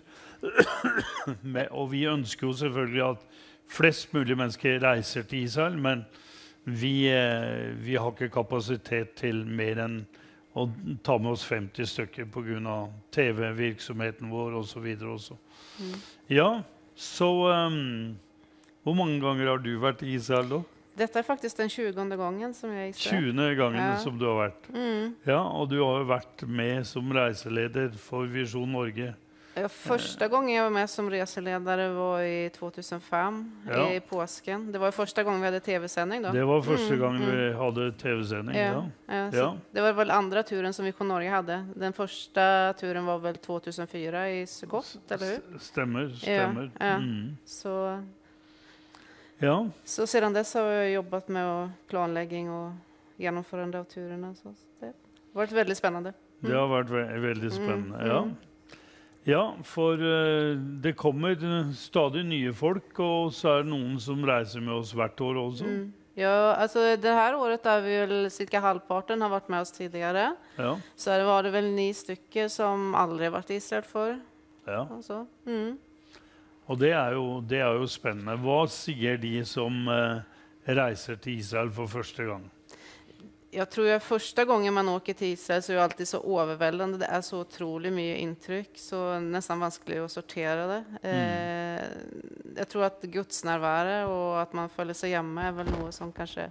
Men, og vi ønsker jo selvfølgelig at flest mulig mennesker reiser til Israel, men vi, eh, vi har ikke kapasitet til mer enn å ta med oss femtio stykker på grunn av T V-virksomheten vår og så videre også. Mm. Ja, så um, hvor mange ganger har du vært i Israel da? Detta är faktiskt den tjugonde gången som jag är i Israel. tjugonde gången ja. som du har vært. Mm. Ja, og du har jo vært med som reiseleder for Visjon Norge. Ja, första gången jag var med som reseledare var i tjugohundrafem ja. I påsken. Det var första gången vi hade tv-sändning då. Det var första mm, gången mm. vi hade tv-sändning. Ja. Ja. Ja, ja. Det var väl andra turen som Visjon Norge hade. Den första turen var väl tjugohundrafyra i Sukkot, eller hur? Stämmer, stämmer. Ja, ja. Mm. Så, ja. så sedan dess har jag jobbat med planläggning och genomförande av turerna. Så det har varit väldigt spännande. Mm. Det har varit ve väldigt spännande, mm, ja. Mm. Ja, for uh, det kommer stadig nye folk, og så er det noen som reiser med oss hvert år også. Mm. Ja, alltså det här året är vi väl cirka halvparten har varit med oss tidigare. Ja. Så det var det väl nio stycken som aldrig varit i Israel för. Ja. Alltså, mm. Og det er, jo, det er jo spennende. Hva sier de som uh, reiser til Israel for første gang? Jag tror att första gången man åker till Israel så är det alltid så överväldigande. Det är så otroligt mycket intryck, så nästan vanskligt att sortera det. Mm. Eh, jag tror att Guds närvaro och att man följer sig hemma är väl något som kanske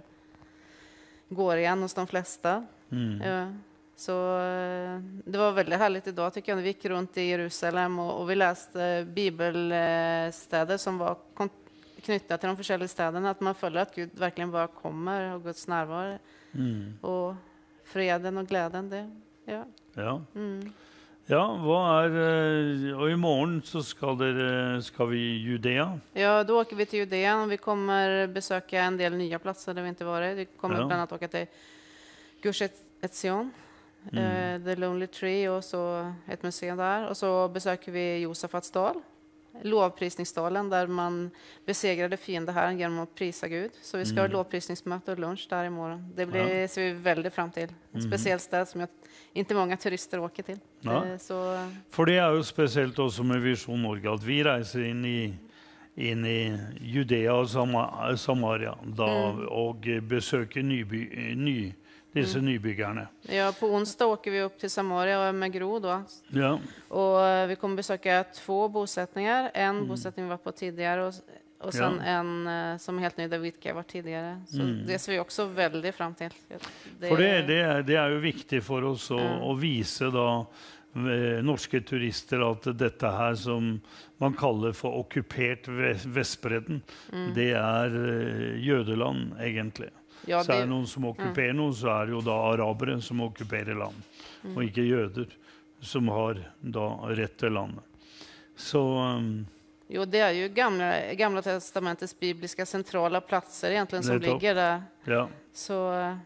går igen hos de flesta. Mm. Ja. Så eh, det var väldigt härligt idag tycker jag. Vi gick runt i Jerusalem och, och vi läste bibelstäder som var knutna till de olika städerna. Att man följer att Gud verkligen bara kommer och Guds närvaro. Mm. Och freden och glädjen det. Ja. Ja. Mm. Ja, vad är och imorgon så ska det ska vi Judea. Ja, då åker vi till Judea och vi kommer besöka en del nya platser där vi inte varit. Vi kommer ja. bland annat åka till Gush Etzion, mm. uh, The Lonely Tree och så ett museum där och så besöker vi Josafats dal. Lovprisningsdalen där man besegrade fienden här genom att prisa Gud. Så vi ska mm. ha lovprisningsmöte och lunch där imorgon. Det blir, ja. ser vi väldigt fram till. En mm. speciell ställe som jag, inte många turister åker till. Ja. Eh, så... För det är ju speciellt också med Visjon Norge att vi reser in i, in i Judea och Sam- Samaria då, mm. och besöker nyby, ny dessa mm. nybyggarna. Ja, på onsdag åker vi upp till Samaria med Gro då. Ja. Och uh, vi kommer besöka två bosättningar. En mm. bosättning vi var på tidigare och, och sen ja. en uh, som är helt ny där Vitka var tidigare. Så mm. det ser vi också väldigt fram till. Det, för det, det, är, det är ju viktigt för oss att, mm. att visa då eh, norska turister att detta här som man kallar för ockuperat Vestbredden, mm. det är eh, Jødeland egentligen. Ja, så er det det noen som okkuperer mm. noe, så er det jo da arabere som okkuperer land, mm. og ikke jøder som har da rett til landet. Så... Um, jo, det er jo gamla, gamla testamentets bibliska centrala platser egentligen som ligger där. Ja. Så... Uh...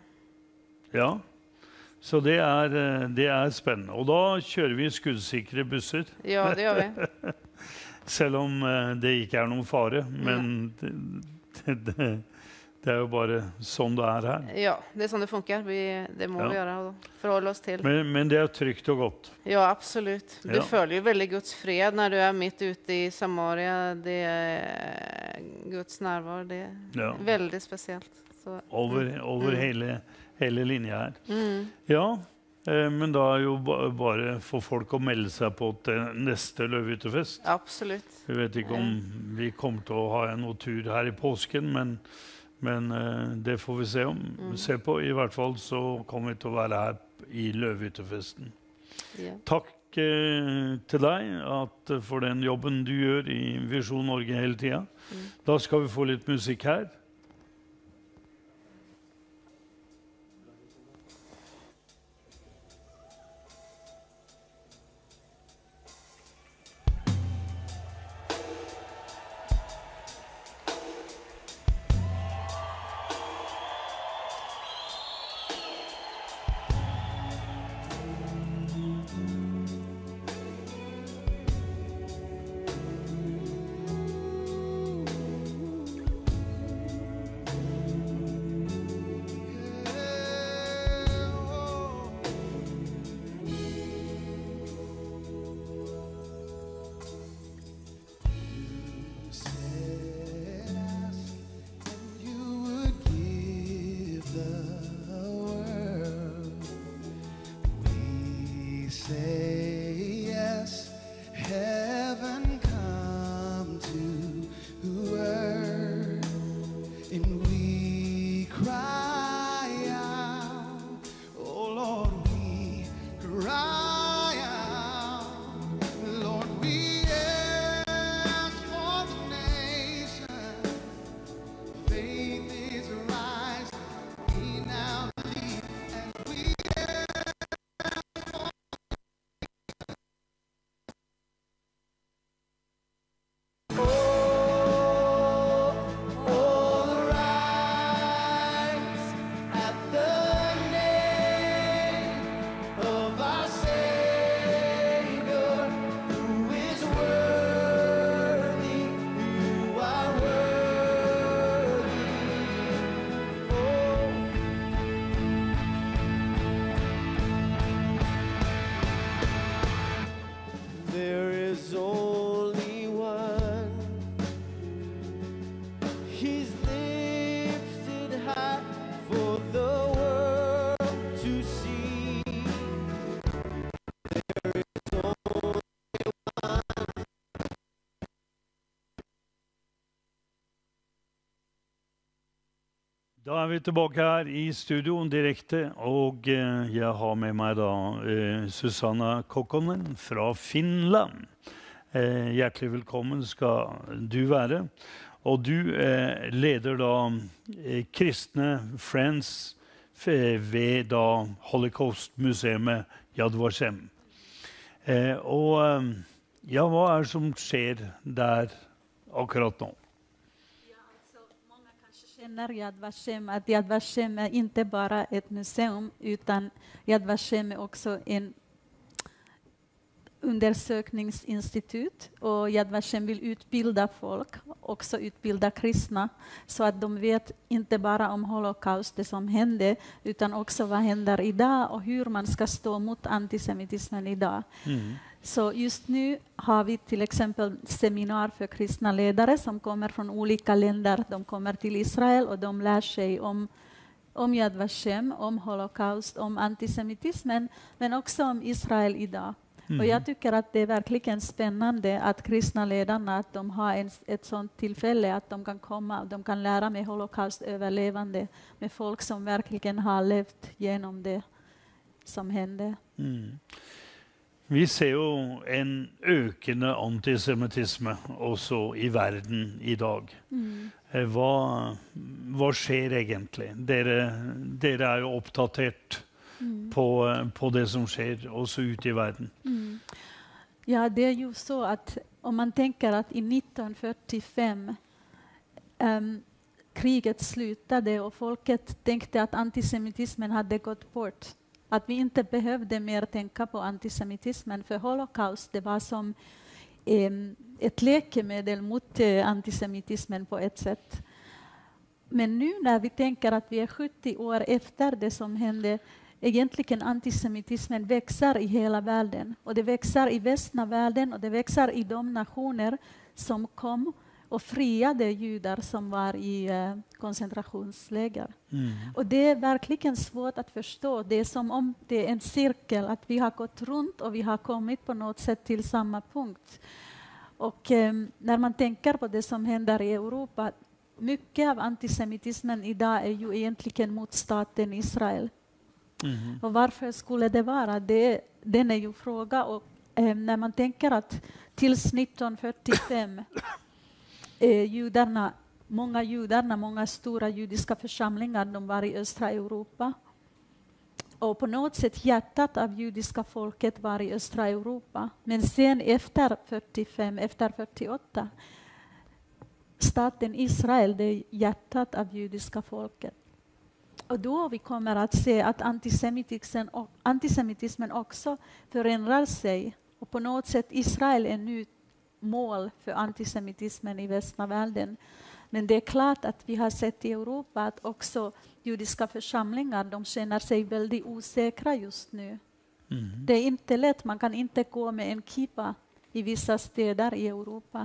Ja, så det er, det er spennende. Og da kjører vi skuddsikre busser. Ja, det gjør vi. Selv om uh, det ikke er noen fare, men det... det, det Det är ju bara sån det är här. Ja, det är sån det funkar. Vi, det må ja. vi göra och förhålla oss till. Men, men det är tryggt och gott. Ja, absolut. Du ja. följer ju väldigt Guds fred när du är mitt ute i Samaria. Det är Guds närvaro. Det är ja. väldigt speciellt. Så, över mm. över mm. hela, hela linjen här. Mm. Ja, Men da er jo bare for folk å melde seg på til neste Løvehyttefest. Absolutt. Jeg vet ikke om vi kommer til å ha en tur her i påsken, men, men det får vi se, om, mm. se på. I hvert fall så kommer vi til å være her i Løvehyttefesten. Yeah. Takk eh, til deg at, for den jobben du gjør i Visjon Norge hele tiden. Mm. Da skal vi få litt musikk her. Da er vi tilbake her i studio direkte, og jeg har med meg da eh, Susanna Kokkonen fra Finland. Eh, hjertelig velkommen skal du være. Og du eh, leder da eh, kristne Friends ved da Holocaust-museet Yad Vashem. Eh, og ja, hva er det som skjer der akkurat nå? Yad Vashem, att Yad Vashem är inte bara ett museum utan Yad Vashem är också en undersökningsinstitut och Yad Vashem vill utbilda folk, också utbilda kristna så att de vet inte bara om Holocaust, det som hände, utan också vad händer idag och hur man ska stå mot antisemitismen idag. Mm. Så just nu har vi till exempel seminar för kristna ledare som kommer från olika länder. De kommer till Israel och de lär sig om, om Yad Vashem, om Holocaust, om antisemitismen, men också om Israel idag. Mm. Och jag tycker att det är verkligen spännande att kristna ledarna att de har en, ett sådant tillfälle att de kan komma och de kan lära med Holocaust överlevande med folk som verkligen har levt genom det som hände. Mm. Vi ser jo en økende antisemitisme også i verden i dag. Mm. Hva, hva skjer egentlig? Dere, dere er jo oppdatert mm. på, på det som skjer også ute i verden. Mm. Ja, det är ju så att om man tänker att i nitton fyrtiofem um, kriget slutade och folket tänkte att antisemitismen hade gått bort. Att vi inte behövde mer tänka på antisemitismen för Holocaust det var som eh, ett läkemedel mot eh, antisemitismen på ett sätt. Men nu när vi tänker att vi är sjuttio år efter det som hände, egentligen antisemitismen växer i hela världen. Och det växer i västna världen och det växer i de nationer som kom och friade judar som var i eh, koncentrationsläger. Mm. Och det är verkligen svårt att förstå. Det är som om det är en cirkel, att vi har gått runt och vi har kommit på något sätt till samma punkt. Och eh, när man tänker på det som händer i Europa, mycket av antisemitismen idag är ju egentligen mot staten Israel. Mm. Och varför skulle det vara? Det, den är ju fråga. Och eh, när man tänker att tills nittonhundrafyrtiofem eh, judarna, många judarna, många stora judiska församlingar, de var i östra Europa. Och på något sätt hjärtat av judiska folket var i östra Europa. Men sen efter fyrtiofem, efter fyrtioåtta, staten Israel, det är hjärtat av judiska folket. Och då vi kommer att se att antisemitismen, och, antisemitismen också förändrar sig. Och på något sätt Israel är nu mål för antisemitismen i västvärlden. Men det är klart att vi har sett i Europa att också judiska församlingar, de känner sig väldigt osäkra just nu. Mm. Det är inte lätt, man kan inte gå med en kippa i vissa städer i Europa.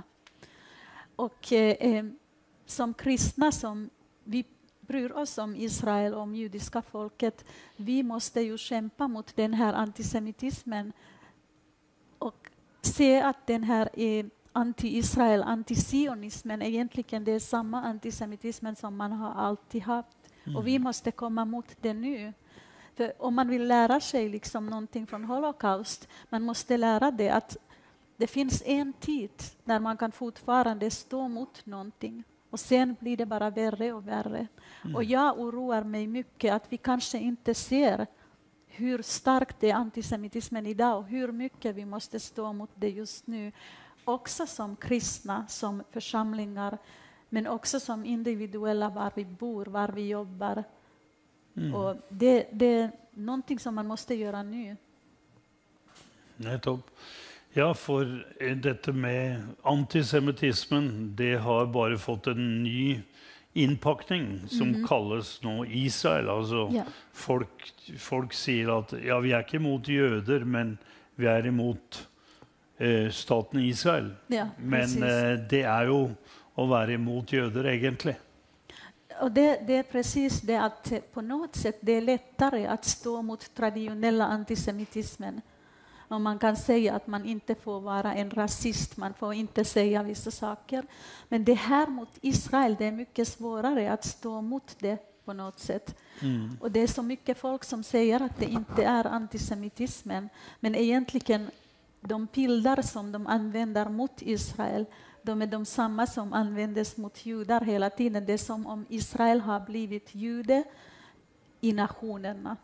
Och eh, som kristna som vi bryr oss om Israel och om judiska folket, vi måste ju kämpa mot den här antisemitismen och se att den här är anti-Israel, antisionismen, egentligen det är samma antisemitismen som man har alltid haft. Mm. Och vi måste komma mot det nu. För om man vill lära sig liksom någonting från Holocaust, man måste lära det att det finns en tid där man kan fortfarande stå mot någonting. Och sen blir det bara värre och värre. Mm. Och jag oroar mig mycket att vi kanske inte ser hur starkt det är antisemitismen idag och hur mycket vi måste stå mot det just nu. Också som kristna, som församlingar, men också som individuella, var vi bor, var vi jobbar. Mm. Och det, det är någonting som man måste göra nu. Nettopp. Ja, för detta med antisemitismen, det har bara fått en ny inpackning som mm. kallas nå Israel. Alltså ja. folk, folk säger att ja, vi är inte emot jøder, men vi är emot eh, staten Israel. Ja, men eh, det är ju att vara emot jøder egentligen. Och det, det är precis det att på något sätt det är lättare att stå mot traditionella antisemitismen. Och man kan säga att man inte får vara en rasist, man får inte säga vissa saker. Men det här mot Israel, det är mycket svårare att stå mot det på något sätt. Mm. Och det är så mycket folk som säger att det inte är antisemitismen. Men egentligen de bilder som de använder mot Israel, de är de samma som användes mot judar hela tiden. Det är som om Israel har blivit jude i nationerna.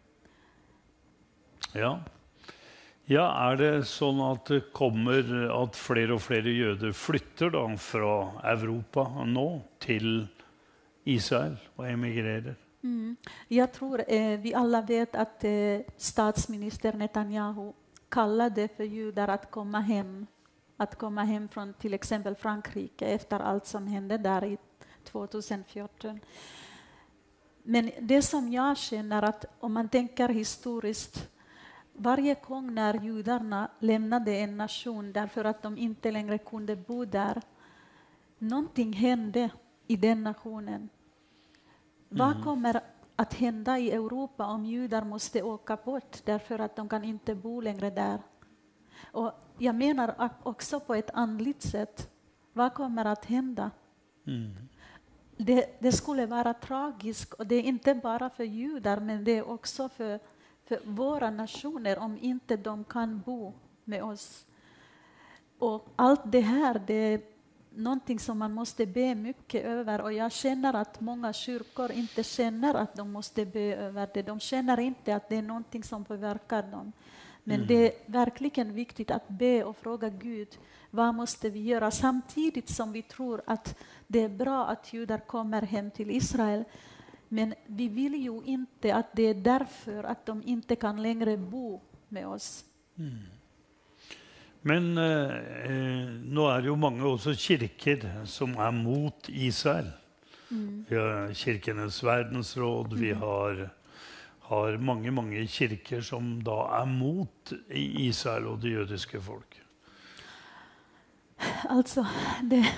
Ja. Ja, är det så att det kommer att fler och fler jøder flyttar då från Europa nu till Israel och emigrerar? Mm. Jag tror eh, vi alla vet att eh, statsminister Netanyahu kallade för judar att komma hem. Att komma hem från till exempel Frankrike efter allt som hände där i tjugohundrafjorton. Men det som jag känner att om man tänker historiskt, varje gång när judarna lämnade en nation därför att de inte längre kunde bo där, någonting hände i den nationen. Mm. Vad kommer att hända i Europa om judar måste åka bort därför att de kan inte bo längre där? Och jag menar också på ett andligt sätt. Vad kommer att hända? Mm. Det, det skulle vara tragiskt, och det är inte bara för judar, men det är också för för våra nationer om inte de kan bo med oss. Och allt det här, det är någonting som man måste be mycket över. Och jag känner att många kyrkor inte känner att de måste be över det. De känner inte att det är någonting som påverkar dem. Men mm. det är verkligen viktigt att be och fråga Gud, vad måste vi göra? Samtidigt som vi tror att det är bra att judar kommer hem till Israel. Men vi vill ju inte att det är därför att de inte kan längre bo med oss. Mm. Men eh, nu är det ju många också kyrkor som är mot Israel. Mm. Vi har Kirkenes världsråd, mm. vi har, har många, många kyrkor som då är mot Israel och det judiska folket. Alltså, det,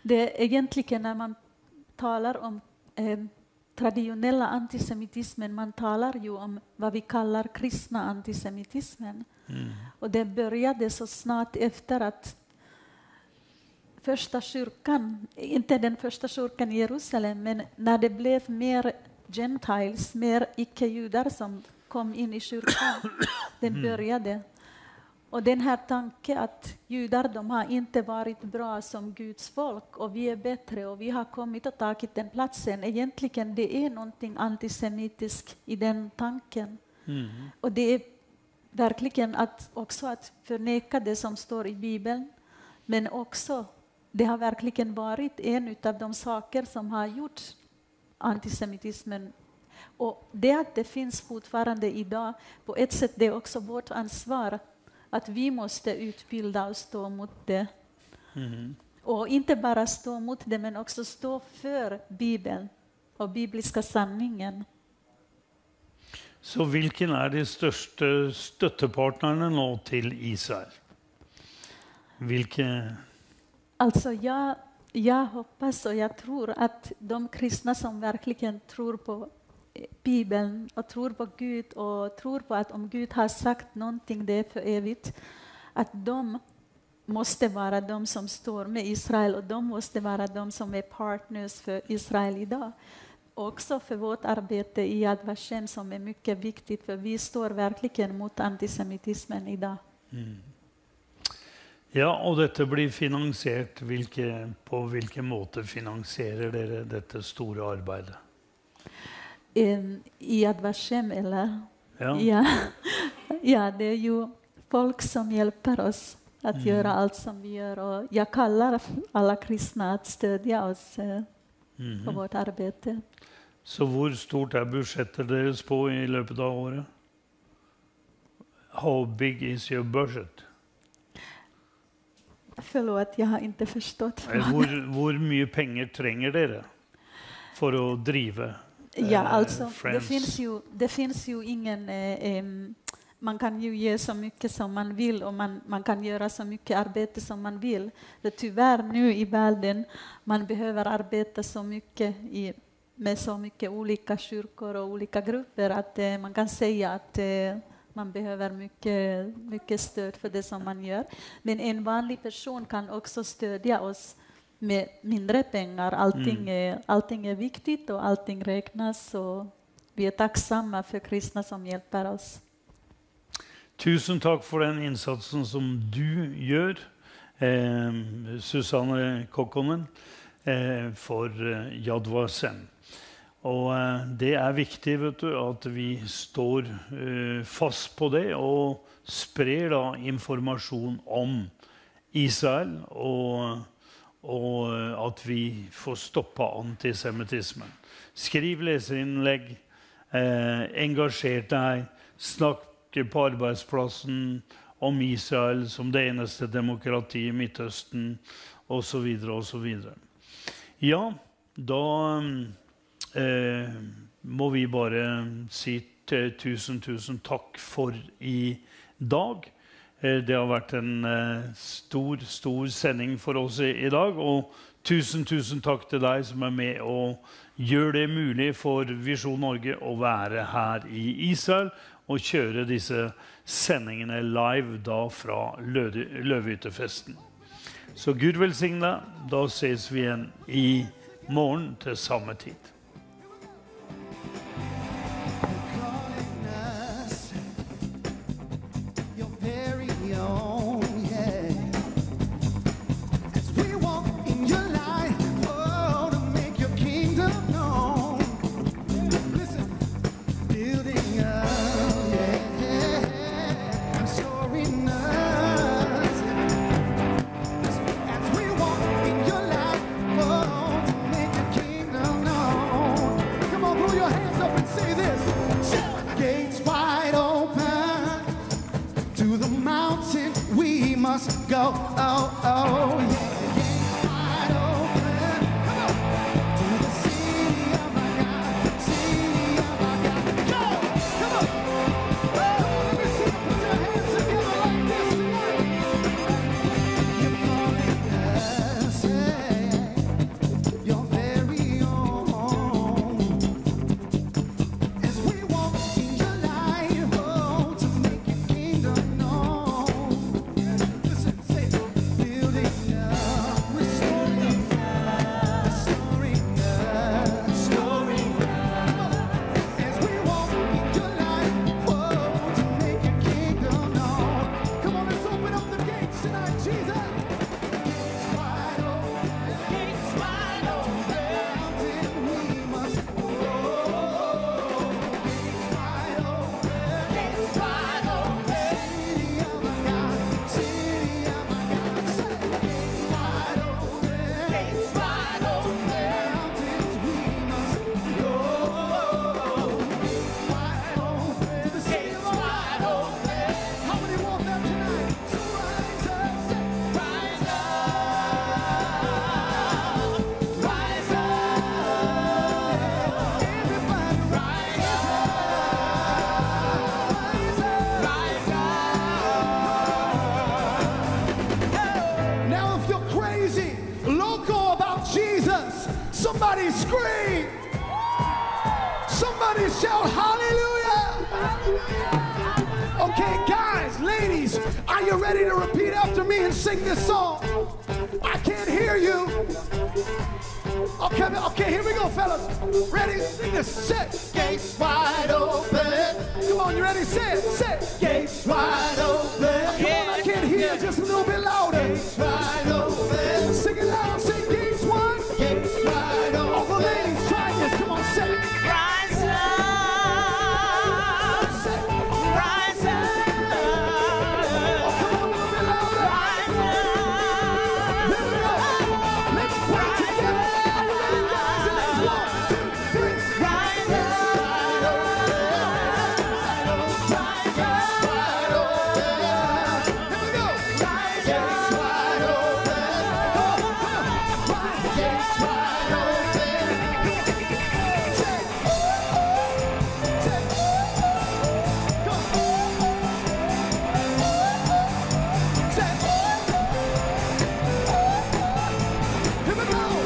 Det är egentligen när man talar om eh, traditionella antisemitismen, man talar ju om vad vi kallar kristna antisemitismen. Mm. Och det började så snart efter att första kyrkan, inte den första kyrkan i Jerusalem, men när det blev mer gentiles, mer icke-judar som kom in i kyrkan, den började. Och den här tanken att judar, de har inte varit bra som Guds folk och vi är bättre och vi har kommit och tagit den platsen. Egentligen det är någonting antisemitiskt i den tanken. Mm. Och det är verkligen att också att förneka det som står i Bibeln, men också det har verkligen varit en av de saker som har gjort antisemitismen. Och det att det finns fortfarande idag, på ett sätt det är också vårt ansvar att vi måste utbilda och stå mot det. Mm. Och inte bara stå mot det, men också stå för Bibeln och bibliska sanningen. Så vilken är det största stöttepartnern nå till Israel? Vilken... Alltså jag, jag hoppas och jag tror att de kristna som verkligen tror på Bibeln och tror på Gud och tror på att om Gud har sagt någonting det är för evigt, att de måste vara de som står med Israel och de måste vara de som är partners för Israel idag. Också för vårt arbete i Yad Vashem som är mycket viktigt, för vi står verkligen mot antisemitismen idag. Mm. Ja, och detta blir finansierat. Vilke, på vilken måte finansierar det detta stora arbete? Um, I Yad Vashem eller? Ja. Ja. Ja, det är ju folk som hjälper oss att mm. göra allt som vi gör. Och jag kallar alla kristna att stödja oss uh, mm. på vårt arbete. Så hur stort är budgetet deras på i löpet av året? How big is your budget? Förlåt, jag har inte förstått. Hur, hur mycket pengar tränger det för att driva? Ja, alltså det finns ju det finns ju ingen eh, eh, man kan ju ge så mycket som man vill och man man kan göra så mycket arbete som man vill. Det tyvärr nu i världen man behöver arbeta så mycket i med så mycket olika kyrkor och olika grupper att eh, man kan säga att eh, man behöver mycket mycket stöd för det som man gör. Men en vanlig person kan också stödja oss med mindre pengar. Allting, mm. är, allting är viktigt och allting räknas. Och vi är tacksamma för kristna som hjälper oss. Tusen tack för den insatsen som du gör, eh, Susanne Kokkonen, eh, för eh, Yad Vashem. Och eh, det är viktigt, vet du, att vi står eh, fast på det och sprer då information om Israel och och att vi får stoppa antisemitismen. Skriv läserinlägg, eh, engagera dig, snacka på arbetsplatsen om Israel som det enaste demokrati i Mittösten och så vidare och så vidare. Ja, då eh, må vi bara si tusen tusen tack för i dag. Det har varit en stor, stor sändning för oss idag och tusen, tusen tack till dig som är med och gör det möjligt för Vision Norge att vara här i Israel och köra dessa sändningarna live då från Løvehyttefesten. Så Gud välsigna, då ses vi igen i morgon till samma tid. No. local about Jesus? Somebody scream. Somebody shout hallelujah. Okay, guys, ladies, are you ready to repeat after me and sing this song? I can't hear you. Okay, okay, here we go, fellas. Ready? Sing this. Set. Gates wide open. Come on, you ready? Say it. Say it. Gates wide open. Come on, I can't hear. Just a little bit louder. Gates wide open. Sing it loud. Say gates wide. Gates wide open. All the ladies, try this. Come on, say it. Rise up. Rise up. Oh, come on, a little bit louder. Rise up. Here we go. Let's pray together. Are you ready, guys? And it's one, two, three. Rise up. Rise up. Here we go. Rise up. Gates wide open. Say, say, go. Say, here we go.